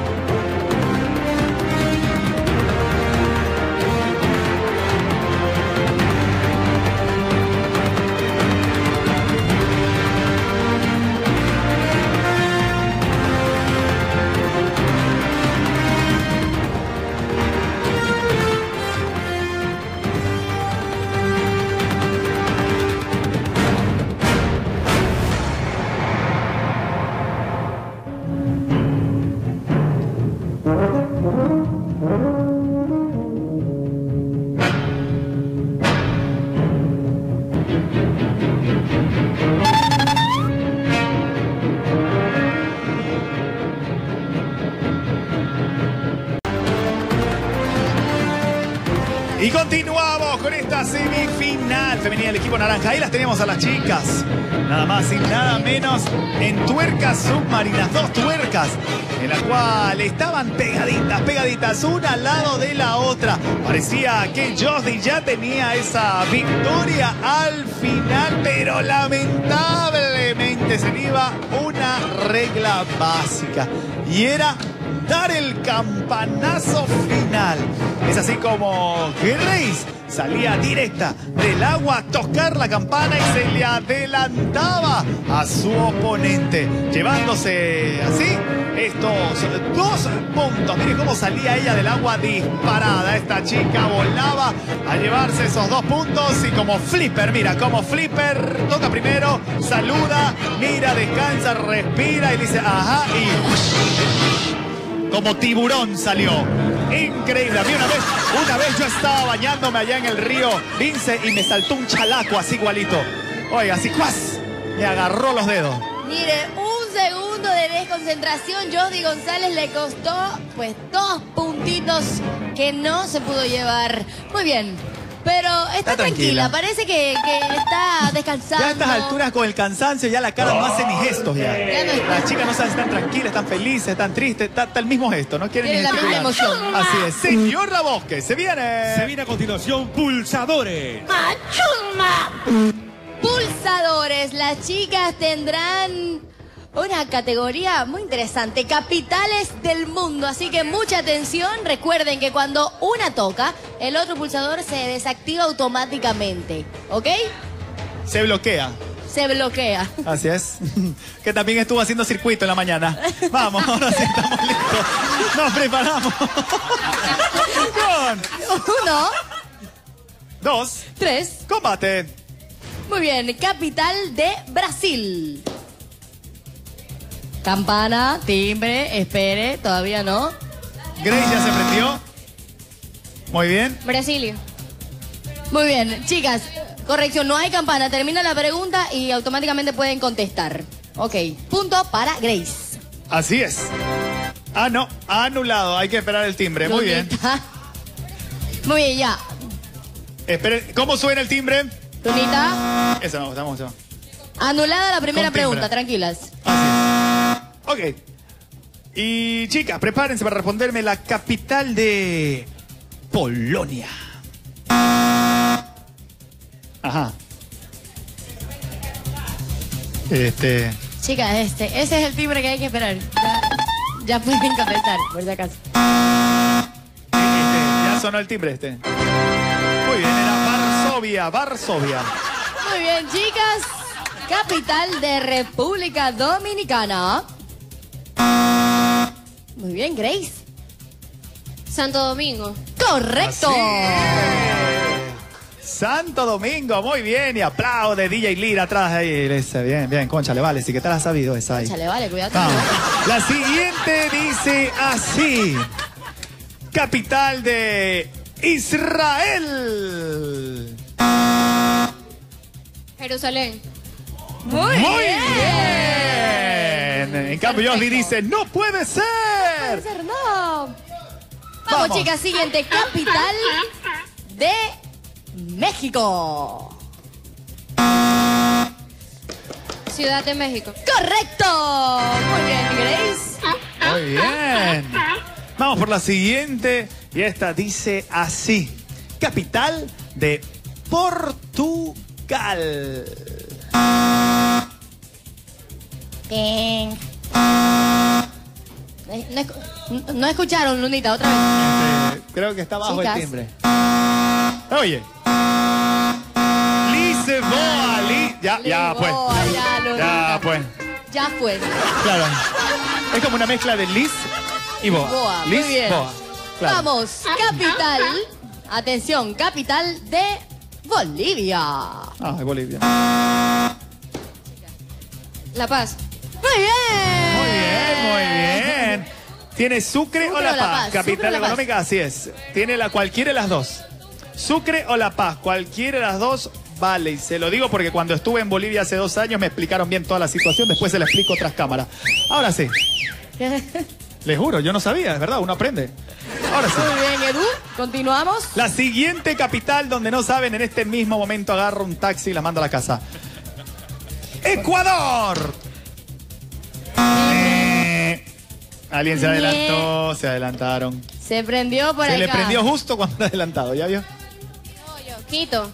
Y continuamos con esta semifinal femenina del equipo naranja. Ahí las tenemos a las chicas. Nada más y nada menos en tuercas submarinas. Dos tuercas en la cual estaban pegaditas, pegaditas, una al lado de la otra. Parecía que Josdy ya tenía esa victoria al final, pero lamentablemente se le iba una regla básica. Y era dar el campanazo final. Es así como Grace salía directa del agua a tocar la campana y se le adelantaba a su oponente, llevándose así estos dos puntos. Miren cómo salía ella del agua disparada. Esta chica volaba a llevarse esos dos puntos y como flipper, mira, como flipper, toca primero, saluda, mira, descansa, respira y dice ajá y como tiburón salió. Increíble. A mí una vez, una vez yo estaba bañándome allá en el río Vince y me saltó un chalaco así igualito. Oiga, así ¡cuas! Me agarró los dedos. Mire, un segundo de desconcentración. Josdy González le costó pues dos puntitos que no se pudo llevar. Muy bien. Pero está, Está tranquila. tranquila. Parece que, que está descansando. Ya a estas alturas con el cansancio ya la cara no hace ni gestos ya. Ya no está. Las chicas no saben si están tranquilas, están felices, están tristes, está, está el mismo gesto, no quieren ni Tienen la misma gesticular. emoción. Así es. Señor Rabosque, se viene. Se viene a continuación Pulsadores. Pulsadores. Las chicas tendrán una categoría muy interesante, capitales del mundo, así que mucha atención. Recuerden que cuando una toca, el otro pulsador se desactiva automáticamente, ¿ok? Se bloquea. Se bloquea. Así es. Que también estuvo haciendo circuito en la mañana. Vamos, ahora sí estamos listos. Nos preparamos. Con Uno, dos, tres, combate. Muy bien, capital de Brasil. Campana, timbre, espere, todavía no. Grace ya se prendió. Muy bien. Brasilio. Muy bien, chicas, corrección, no hay campana. Termina la pregunta y automáticamente pueden contestar. Ok, punto para Grace. Así es. Ah, no, anulado. Hay que esperar el timbre. Muy bien. Tunita. Muy bien, ya. Esperen, ¿cómo suena el timbre? Tunita. Eso no, estamos, eso. Anulada la primera Con timbre. pregunta, tranquilas. Ok. Y chicas, prepárense para responderme la capital de Polonia. Ajá. Este. Chicas, este, ese es el timbre que hay que esperar. Ya, ya pueden contestar, por si acaso. Este, ya sonó el timbre este. Muy bien, era Varsovia, Varsovia. Muy bien, chicas. Capital de República Dominicana. Muy bien, Grace. Santo Domingo. Correcto. Santo Domingo, muy bien. Y aplaude D J Lira atrás ahí. Ese, bien, bien, cónchale, vale. Sí que te la has sabido esa ahí. Chale, vale, cuidado. Vamos. La siguiente dice así. Capital de Israel. Jerusalén. Muy, Muy bien. bien. En cambio, Josly dice, no puede ser. No puede ser, no. Vamos, Vamos. chicas, siguiente. Capital de México. Ciudad de México. Correcto. Muy bien, Grace. Muy bien. Vamos por la siguiente. Y esta dice así. Capital de Portugal. Bien. No, escu- no escucharon, Lunita, otra vez. Este, creo que está bajo Chicas. el timbre. Oye. Lisboa. Li ya, ya, pues. Lisboa, ya, Lunita. Ya, pues. Ya fue. Claro. Es como una mezcla de Lis y Boa. Lisboa, muy bien. Lisboa. Claro. Vamos, capital. Atención, capital de Bolivia. Ah, es Bolivia. La Paz. Muy bien. Muy bien, muy bien. ¿Tiene Sucre, o La Paz? Paz? Capital Sucre o La Paz. económica, así es. Tiene la cualquiera de las dos. Sucre o La Paz, cualquiera de las dos vale. Y se lo digo porque cuando estuve en Bolivia hace dos años me explicaron bien toda la situación. Después se la explico tras cámara. Ahora sí. Les juro, yo no sabía, es verdad, uno aprende. Ahora sí. Muy bien, Edu. Continuamos. La siguiente capital donde no saben, en este mismo momento agarro un taxi y la mando a la casa. ¡Ecuador! Eh, alguien se adelantó, se adelantaron. Se prendió por Se acá. le prendió justo cuando era adelantado, ¿ya vio? Quito.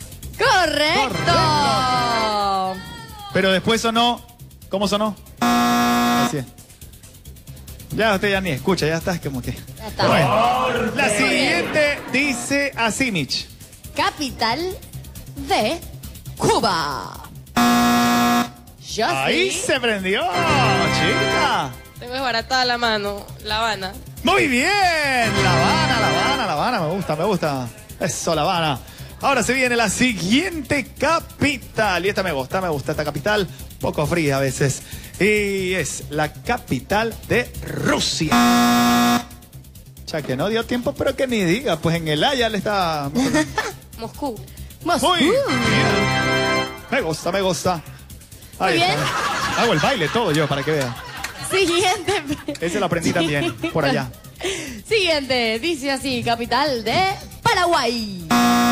Correcto. Pero después sonó. ¿Cómo sonó? Así es. Ya usted ya ni escucha, ya estás como que. Ya está. Bueno, la Muy siguiente dice así, Mitch. Capital de Cuba. Yo Ahí sí. se prendió, chica. Tengo desbaratada la mano, La Habana. Muy bien, La Habana, La Habana, La Habana, me gusta, me gusta. Eso, La Habana. Ahora se viene la siguiente capital. Y esta me gusta, me gusta esta capital. Poco fría a veces. Y es la capital de Rusia. Ya que no dio tiempo, pero que ni diga. Pues en el Haya le está... Moscú. Moscú. Muy bien. Me gusta, me gusta. Ahí Muy bien. está. Hago el baile todo yo para que vea. Siguiente. Ese lo aprendí también, por allá. Siguiente. Dice así, capital de Paraguay.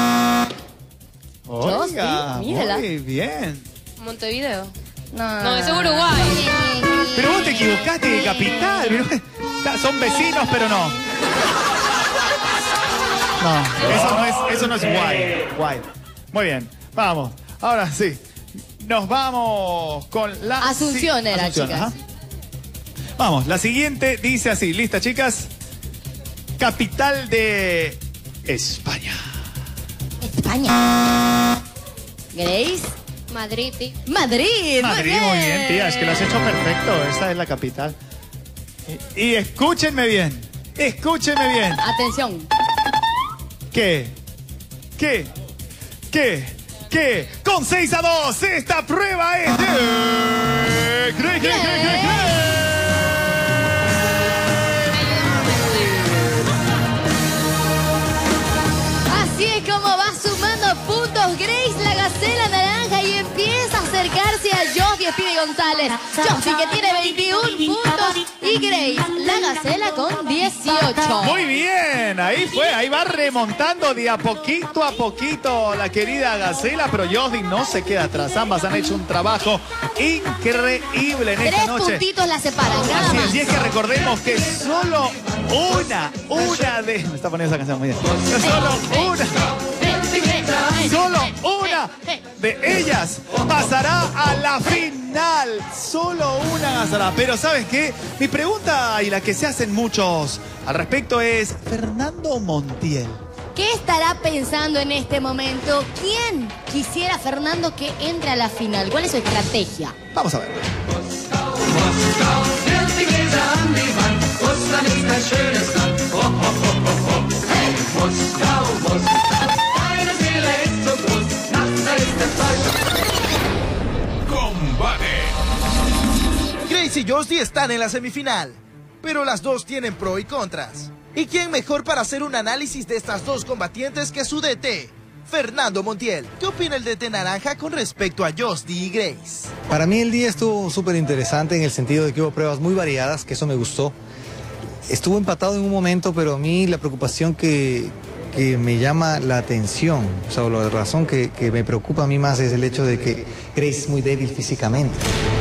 Oiga, sí, mírala. muy bien. Montevideo. No, No, ese es Uruguay. Pero vos te equivocaste de capital. pero- Son vecinos, pero no. No, eso no es, eso no es guay. Guay. Muy bien, vamos. Ahora sí. Nos vamos con la... Asunción si- era, Asunción, chicas. ajá. Vamos, la siguiente dice así. ¿Lista, chicas? Capital de España. España. Grace. Madrid. sí. Madrid. Madrid, muy bien, tía. Es que lo has hecho perfecto. Esa es la capital. Y, y escúchenme bien. Escúchenme bien. Atención. ¿Qué? ¿Qué? ¿Qué? ¿Qué? Con seis a dos, esta prueba es de... ¡Cree, cree, cree, cree, cree! Así es como va sumando puntos Grace, la gacela naranja, y empieza a acercarse a Josdy. Speedy González. Josdy, que tiene veintiún puntos. Y Grace, la Gacela, con dieciocho. Muy bien, ahí fue, ahí va remontando de a poquito a poquito la querida Gacela, pero Josdy no se queda atrás. Ambas han hecho un trabajo increíble en esta noche. Tres puntitos la separan, nada Así más. es, y es que recordemos que solo una, una de... Me está poniendo esa canción muy bien. Solo una... Solo una de ellas pasará a la final. Solo una pasará. Pero ¿sabes qué? Mi pregunta y la que se hacen muchos al respecto es Fernando Montiel. ¿Qué estará pensando en este momento? ¿Quién quisiera, Fernando, que entre a la final? ¿Cuál es su estrategia? Vamos a ver. Combate. Grace y Josdy están en la semifinal, pero las dos tienen pro y contras. ¿Y quién mejor para hacer un análisis de estas dos combatientes que su D T? Fernando Montiel. ¿Qué opina el D T naranja con respecto a Josdy y Grace? Para mí el día estuvo súper interesante en el sentido de que hubo pruebas muy variadas, que eso me gustó. Estuvo empatado en un momento, pero a mí la preocupación que, que me llama la atención, o sea, la razón que, que me preocupa a mí más es el hecho de que Grace es muy débil físicamente.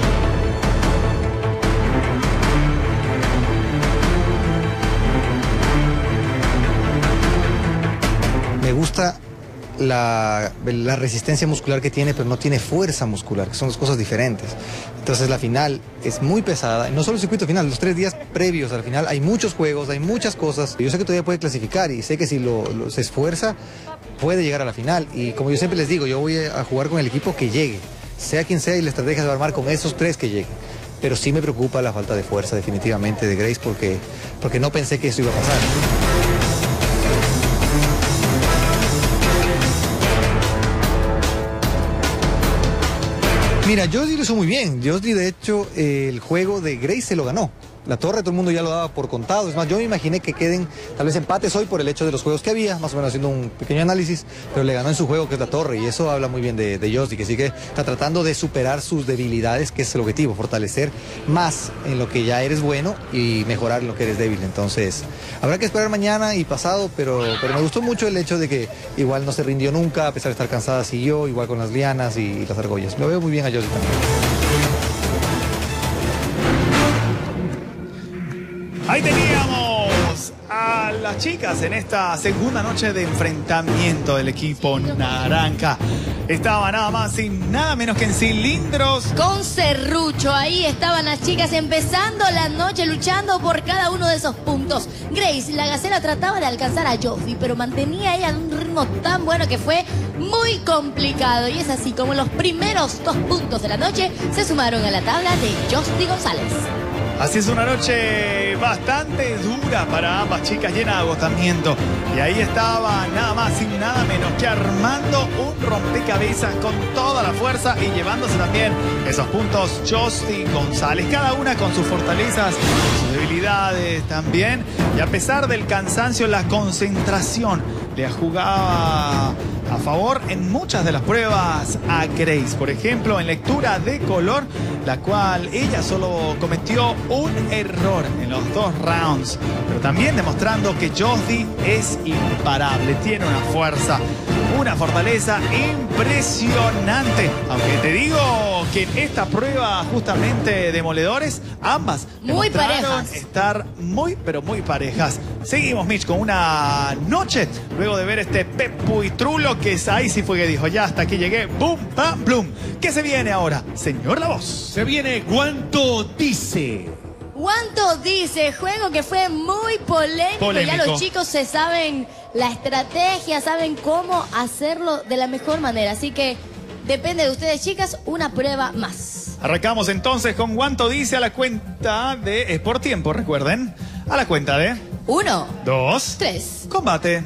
Me gusta la, la resistencia muscular que tiene, pero no tiene fuerza muscular, que son dos cosas diferentes. Entonces la final es muy pesada, no solo el circuito final, los tres días previos al final hay muchos juegos, hay muchas cosas. Yo sé que todavía puede clasificar y sé que si lo, lo, se esfuerza puede llegar a la final. Y como yo siempre les digo, yo voy a jugar con el equipo que llegue, sea quien sea, y la estrategia se va a armar con esos tres que lleguen. Pero sí me preocupa la falta de fuerza definitivamente de Grace porque, porque no pensé que eso iba a pasar. Mira, Josdy lo hizo muy bien. Josdy, de hecho, eh, el juego de Grace se lo ganó. La torre todo el mundo ya lo daba por contado. Es más, yo me imaginé que queden tal vez empates hoy por el hecho de los juegos que había, más o menos haciendo un pequeño análisis, pero le ganó en su juego, que es la torre, y eso habla muy bien de, de Josdy, que sí que está tratando de superar sus debilidades, que es el objetivo, fortalecer más en lo que ya eres bueno y mejorar en lo que eres débil. Entonces, habrá que esperar mañana y pasado, pero, pero me gustó mucho el hecho de que igual no se rindió nunca, a pesar de estar cansada, siguió, igual con las lianas y las argollas. Lo veo muy bien a Josdy también. Ahí teníamos a las chicas en esta segunda noche de enfrentamiento del equipo naranja. Estaba nada más y nada menos que en cilindros. Con serrucho, ahí estaban las chicas empezando la noche luchando por cada uno de esos puntos. Grace, la Gacela, trataba de alcanzar a Josdy, pero mantenía ella un ritmo tan bueno que fue muy complicado. Y es así como los primeros dos puntos de la noche se sumaron a la tabla de Josdy González. Así es, una noche bastante dura para ambas chicas, llena de agotamiento. Y ahí estaba nada más y nada menos que armando un rompecabezas con toda la fuerza y llevándose también esos puntos Josdy González. Cada una con sus fortalezas, sus debilidades también. Y a pesar del cansancio, la concentración le jugaba a favor en muchas de las pruebas a Grace. Por ejemplo, en lectura de color, la cual ella solo cometió un error en los dos rounds, pero también demostrando que Josdy es imparable, tiene una fuerza, una fortaleza impresionante. Aunque te digo que en esta prueba justamente de demoledores, ambas muy demostraron parejas. estar muy, pero muy parejas. Seguimos, Mitch, con una noche, luego de ver este Pepu y Trulo, que es ahí sí fue que dijo, ya hasta aquí llegué, boom, pam, blum. ¿Qué se viene ahora, señor La Voz? Se viene Guanto Dice. ¿Cuánto dice? Juego que fue muy polémico. Polémico. Ya los chicos se saben la estrategia, saben cómo hacerlo de la mejor manera. Así que depende de ustedes, chicas, una prueba más. Arrancamos entonces con Guanto Dice a la cuenta de... Es por tiempo, recuerden. A la cuenta de... Uno. Dos. Tres. Combate.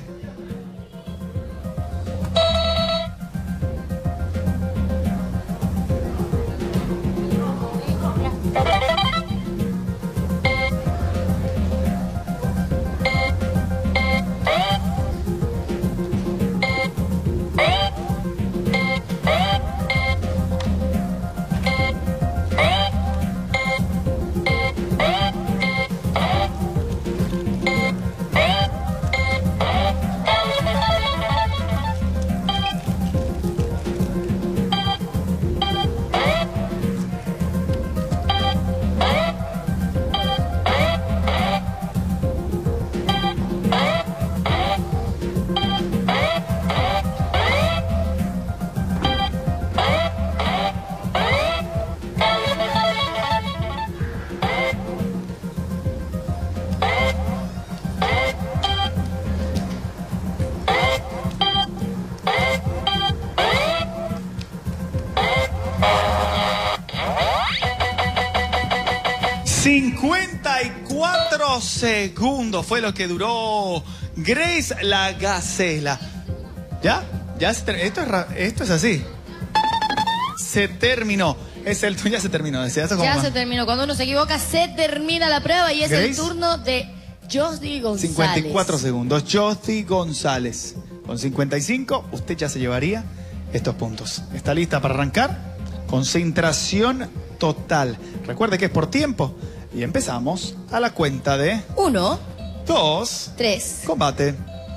cincuenta y cuatro segundos fue lo que duró Grace la Gacela. ¿Ya? ¿Ya se ter- esto, es ra- esto es así. Se terminó. Es el ya se terminó. Decía, eso como Ya más. se terminó. Cuando uno se equivoca, se termina la prueba y es Grace. el turno de Josdy González. cincuenta y cuatro segundos. Josdy González. Con cincuenta y cinco, usted ya se llevaría estos puntos. ¿Está lista para arrancar? Concentración total. Recuerde que es por tiempo. Y empezamos a la cuenta de... Uno. Dos. Tres. Combate.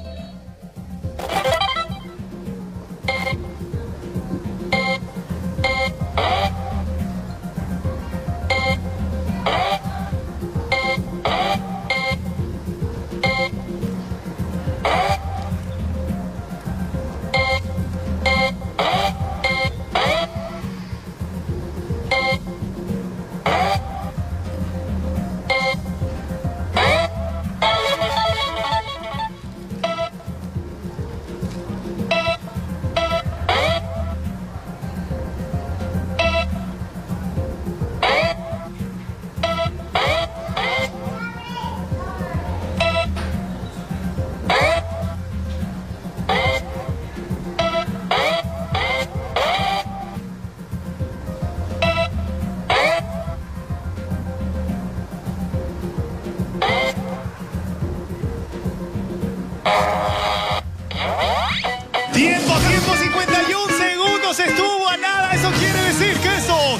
Tiempo, tiempo, cincuenta y un segundos. Estuvo a nada. Eso quiere decir que esos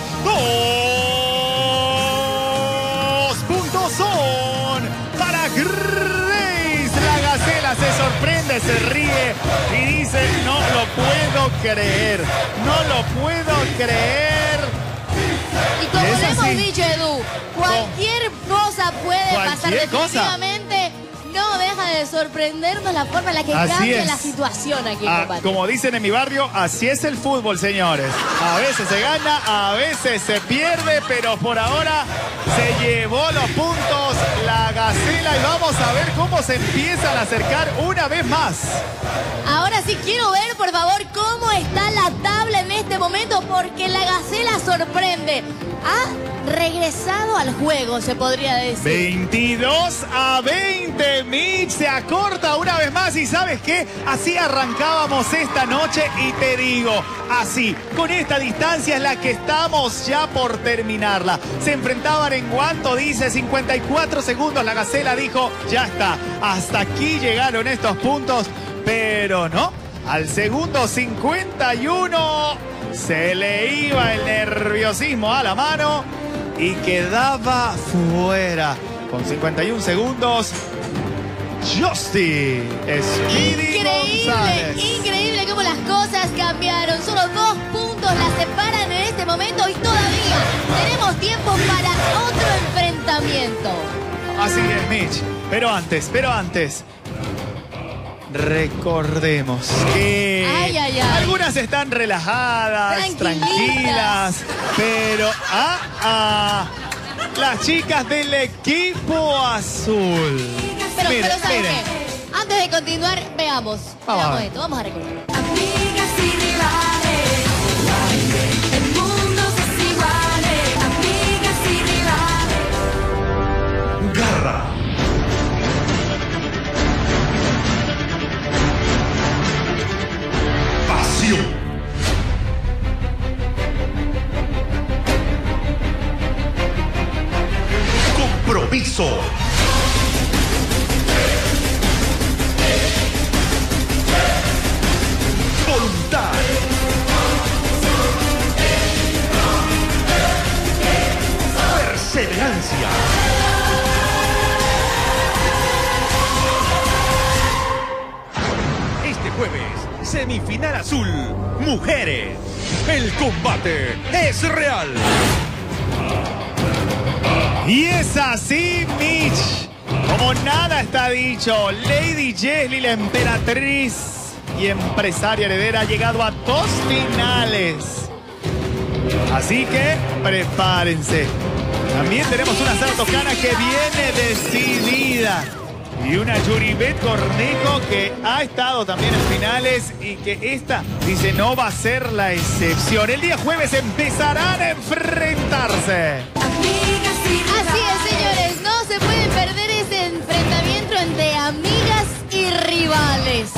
dos puntos son para Grace la Gacela. Se sorprende, se ríe y dice: no lo puedo creer. No lo puedo creer. Y como Es le hemos así. dicho, Edu, cualquier cosa puede pasar. Cualquier cosa. Definitivamente no deja de sorprendernos la forma en la que Así cambia es. la situación aquí en Ah, combate. como dicen en mi barrio, así es el fútbol, señores. A veces se gana, a veces se pierde, pero por ahora se llevó los puntos la Gacela y vamos a ver cómo se empiezan a acercar una vez más. Ahora sí quiero ver, por favor, cómo está la tabla en este momento, porque la Gacela sorprende. Ha regresado al juego, se podría decir. veintidós a veinte, Mitch se acorta una vez más y ¿sabes qué? Así arrancábamos esta noche y te digo, así, con esta distancia es la que estamos ya por terminarla. Se enfrentaban en cuanto dice cincuenta y cuatro segundos, la Gacela dijo, ya está, hasta aquí llegaron estos puntos, pero no, al segundo cincuenta y uno se le iba el nerviosismo a la mano y quedaba fuera. Con cincuenta y un segundos, Josdy Speedy Increíble, González. increíble cómo las cosas cambiaron. Solo dos puntos las separan en este momento y todavía tenemos tiempo para otro enfrentamiento. Así es, Mitch. Pero antes, pero antes, recordemos que Ay, ay, ay. algunas están relajadas, Tranquilitas. tranquilas, pero ah, ah, las chicas del equipo azul. Pero, Miren, pero ¿saben miren. qué? Antes de continuar, veamos. Vamos a veamos ver. esto, vamos a recordar. Amigas y rivales, el mundo es igual, amigas y rivales. Garra. Pasión. Compromiso. Voluntad. Perseverancia. Este jueves, semifinal azul, mujeres. El combate es real. Y es así, Mitch. Como nada está dicho, Lady Jesly, la emperatriz y empresaria heredera, ha llegado a dos finales. Así que prepárense. También tenemos una Sara Toscana que viene decidida. Y una Yuribet Cornejo que ha estado también en finales y que esta dice no va a ser la excepción. El día jueves empezarán a enfrentarse. Así es,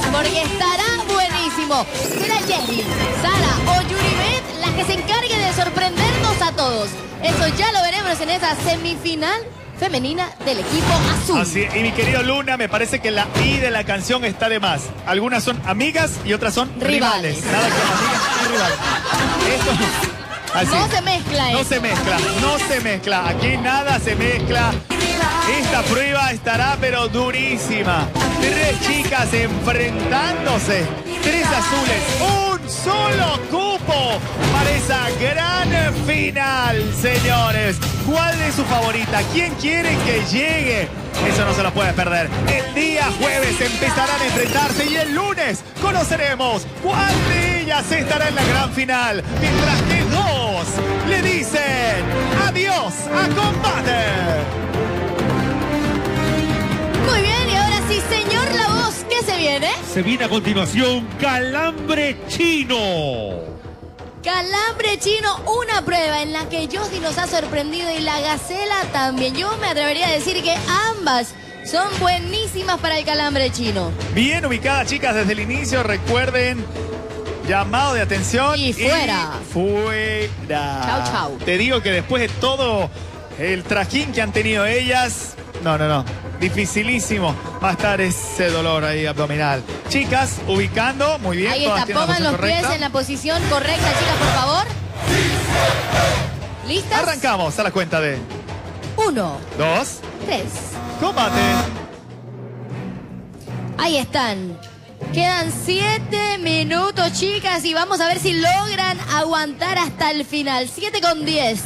porque estará buenísimo. Será Jessie, Sara o Yuribet las que se encarguen de sorprendernos a todos. Eso ya lo veremos en esa semifinal femenina del equipo azul. Así, y mi querido Luna, me parece que la I de la canción está de más. Algunas son amigas y otras son rivales. Rivales. Nada que amigas y rivales. Esto, así. No se mezcla No eso. se mezcla, no se mezcla. Aquí nada se mezcla. Esta prueba estará pero durísima. Tres chicas enfrentándose. Tres azules. Un solo cupo para esa gran final, señores. ¿Cuál es su favorita? ¿Quién quiere que llegue? Eso no se lo puede perder. El día jueves empezarán a enfrentarse y el lunes conoceremos cuál de ellas estará en la gran final. Mientras que dos le dicen adiós a combate. Muy bien, y ahora sí, señor La Voz, ¿qué se viene? Se viene a continuación Calambre Chino. Calambre Chino, una prueba en la que Josdy nos ha sorprendido y la Gacela también. Yo me atrevería a decir que ambas son buenísimas para el Calambre Chino. Bien ubicadas, chicas, desde el inicio. Recuerden, llamado de atención. Y fuera. Y fuera. Chau, chau. Te digo que después de todo el trajín que han tenido ellas, no, no, no. Dificilísimo va a estar ese dolor ahí abdominal. Chicas, ubicando, muy bien. Ahí todas está, tienen la pongan los posición pies correcta. en la posición correcta, chicas, por favor. ¿Listas? Arrancamos a la cuenta de Uno, dos, tres. combate. Ahí están. Quedan siete minutos, chicas, y vamos a ver si logran aguantar hasta el final. Siete con diez.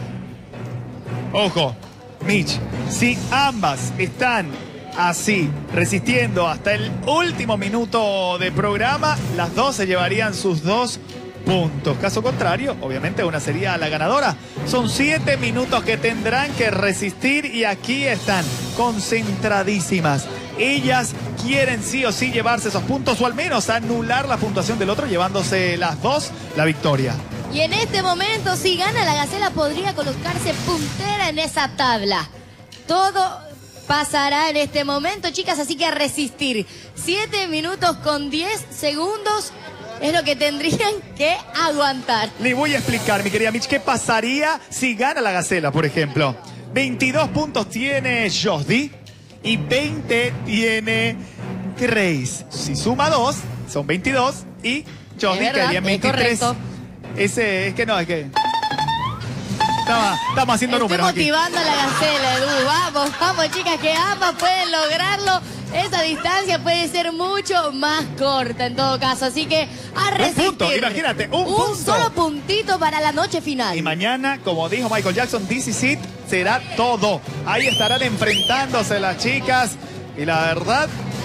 Ojo, Mitch, si ambas están así, resistiendo hasta el último minuto de programa, las dos se llevarían sus dos puntos. Caso contrario, obviamente una sería la ganadora. Son siete minutos que tendrán que resistir y aquí están, concentradísimas. Ellas quieren sí o sí llevarse esos puntos o al menos anular la puntuación del otro, llevándose las dos la victoria. Y en este momento, si gana la Gacela, podría colocarse puntera en esa tabla. Todo pasará en este momento, chicas, así que a resistir. Siete minutos con diez segundos es lo que tendrían que aguantar. Le voy a explicar, mi querida Mitch, qué pasaría si gana la Gacela, por ejemplo. veintidós puntos tiene Josdy y veinte tiene Grace. Si suma dos, son veintidós y Josdy Es verdad, quedaría en es veintitrés. correcto. Ese, es que no, es que... Estamos, estamos haciendo Estoy números aquí. motivando a la Gacela, Edu. Vamos, vamos, chicas, que ambas pueden lograrlo. Esa distancia puede ser mucho más corta en todo caso. Así que a Un resistir. punto, imagínate, un, Un punto. solo puntito para la noche final. Y mañana, como dijo Michael Jackson, this is it, será todo. Ahí estarán enfrentándose las chicas. Y la verdad,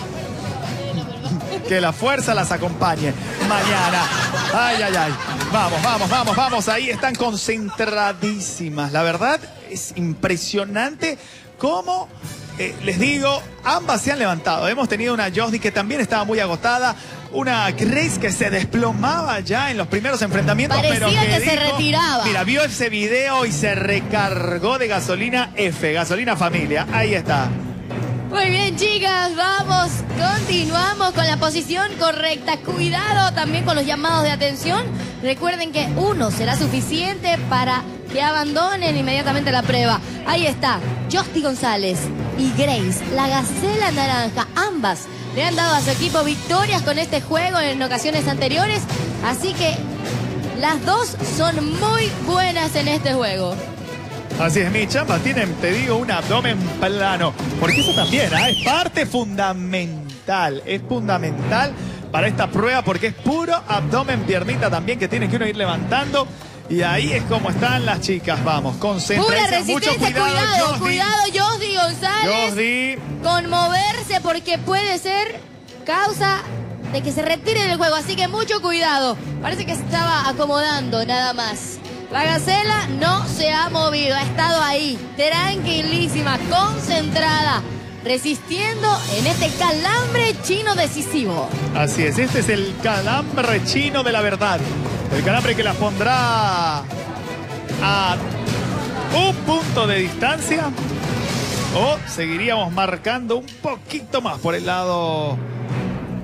que la fuerza las acompañe mañana. Ay, ay, ay. Vamos, vamos, vamos, vamos. Ahí están concentradísimas. La verdad, es impresionante cómo, eh, les digo, ambas se han levantado. Hemos tenido una Josdy que también estaba muy agotada. Una Grace que se desplomaba ya en los primeros enfrentamientos. Parecía pero que, que se dijo, retiraba. Mira, vio ese video y se recargó de gasolina F, gasolina familia. Ahí está. Muy bien, chicas, vamos, continuamos con la posición correcta. Cuidado también con los llamados de atención. Recuerden que uno será suficiente para que abandonen inmediatamente la prueba. Ahí está, Josdy González y Grace, la Gacela Naranja. Ambas le han dado a su equipo victorias con este juego en ocasiones anteriores. Así que las dos son muy buenas en este juego. Así es, Mitch, ambas tienen, te digo, un abdomen plano. Porque eso también, ¿eh? Es parte fundamental. Es fundamental para esta prueba porque es puro abdomen, piernita también que tiene que uno ir levantando. Y ahí es como están las chicas. Vamos, concéntrense. Pura resistencia, Mucho cuidado, cuidado, Josdy. cuidado, Josdy González. Josdy. Con moverse porque puede ser causa de que se retire del juego. Así que mucho cuidado. Parece que se estaba acomodando nada más. La Gacela no se ha movido, ha estado ahí, tranquilísima, concentrada, resistiendo en este calambre chino decisivo. Así es, este es el calambre chino de la verdad. El calambre que las pondrá a un punto de distancia. O seguiríamos marcando un poquito más por el lado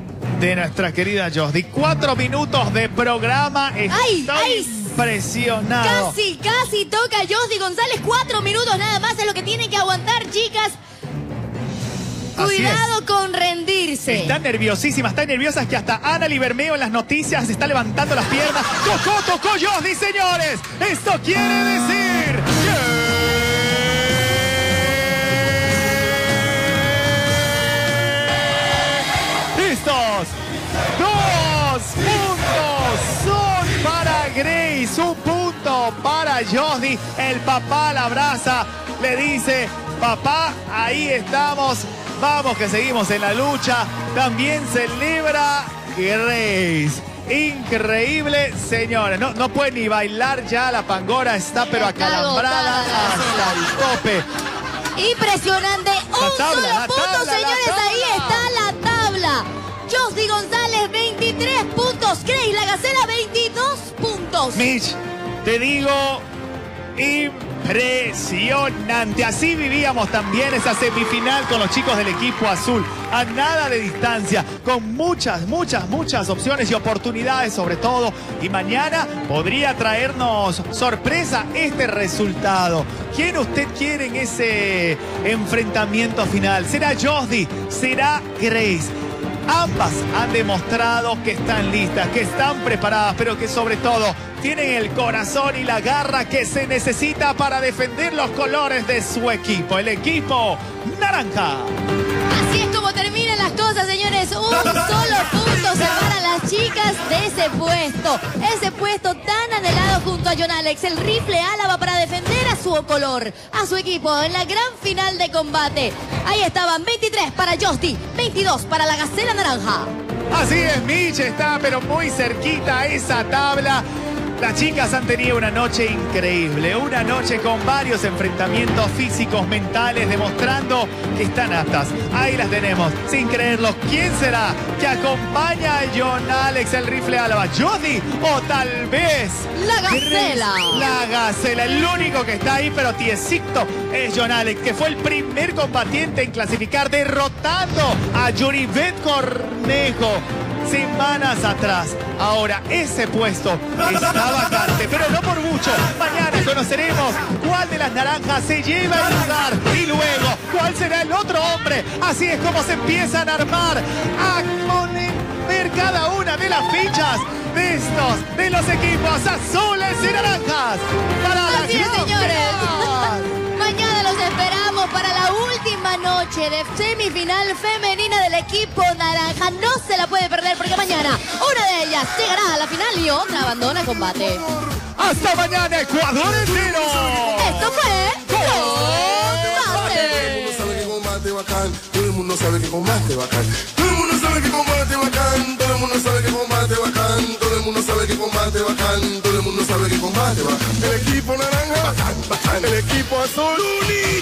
de nuestra querida Josdy. Cuatro minutos de programa. Estoy ¡Ay, ay! impresionado. Casi, casi toca Josdy González. Cuatro minutos nada más es lo que tienen que aguantar, chicas. Cuidado con rendirse. Están nerviosísimas, están nerviosas que hasta Ana Libermeo en las noticias está levantando las piernas. Tocó, tocó Josdy, señores. Esto quiere decir que estos dos puntos son para Grace, un punto para Josdy. El papá la abraza, le dice: papá, ahí estamos. Vamos que seguimos en la lucha. También celebra Grace. Increíble, señores. No, no puede ni bailar ya. La pangora está pero acalambrada hasta el tope. Impresionante. Un tabla, solo la punto, tabla, la señores. tabla. Ahí está la tabla. Josdy González, veintitrés puntos. Grace La Gacela, veintidós puntos. Mitch, te digo, impresionante. Así vivíamos también esa semifinal con los chicos del equipo azul. A nada de distancia, con muchas, muchas, muchas opciones y oportunidades sobre todo. Y mañana podría traernos sorpresa este resultado. ¿Quién usted quiere en ese enfrentamiento final? ¿Será Josdy? ¿Será Grace? Ambas han demostrado que están listas, que están preparadas, pero que sobre todo tienen el corazón y la garra que se necesita para defender los colores de su equipo, el equipo naranja. Así es como terminan las cosas, señores. Un solo punto separa a las chicas de ese puesto. Ese puesto tan anhelado junto a John Alex, el rifle Álava, para defender a su color, a su equipo en la gran final de combate. Ahí estaban, veintitrés para Josdy, veintidós para la Gacela Naranja. Así es, Mitch está pero muy cerquita a esa tabla. Las chicas han tenido una noche increíble, una noche con varios enfrentamientos físicos, mentales, demostrando que están aptas. Ahí las tenemos, sin creerlo. ¿Quién será que acompaña a John Alex, el rifle Álava? ¿Josdy o tal vez La Gacela? La Gacela, el único que está ahí, pero tiesito, es John Alex, que fue el primer combatiente en clasificar, derrotando a Yuribet Cornejo semanas atrás. Ahora ese puesto está vacante, pero no por mucho. Mañana conoceremos cuál de las naranjas se lleva el lugar y luego cuál será el otro hombre. Así es como se empiezan a armar, a ver cada una de las fichas de estos, de los equipos azules y naranjas. Para la Así es, gran señores. final. Mañana los esperamos para la última noche de semifinal femenina del equipo naranja. No se la puede perder porque mañana una de ellas llegará a la final y otra abandona el combate. Hasta mañana, Ecuador entero. Esto fue Bacán, todo el mundo sabe que combate bacán, todo el mundo sabe que combate bacán, todo el mundo sabe que combate bacán, todo el mundo sabe que combate bacán, todo el mundo sabe que combate bacán. El equipo naranja, bacán, bacán. El equipo azul, unito.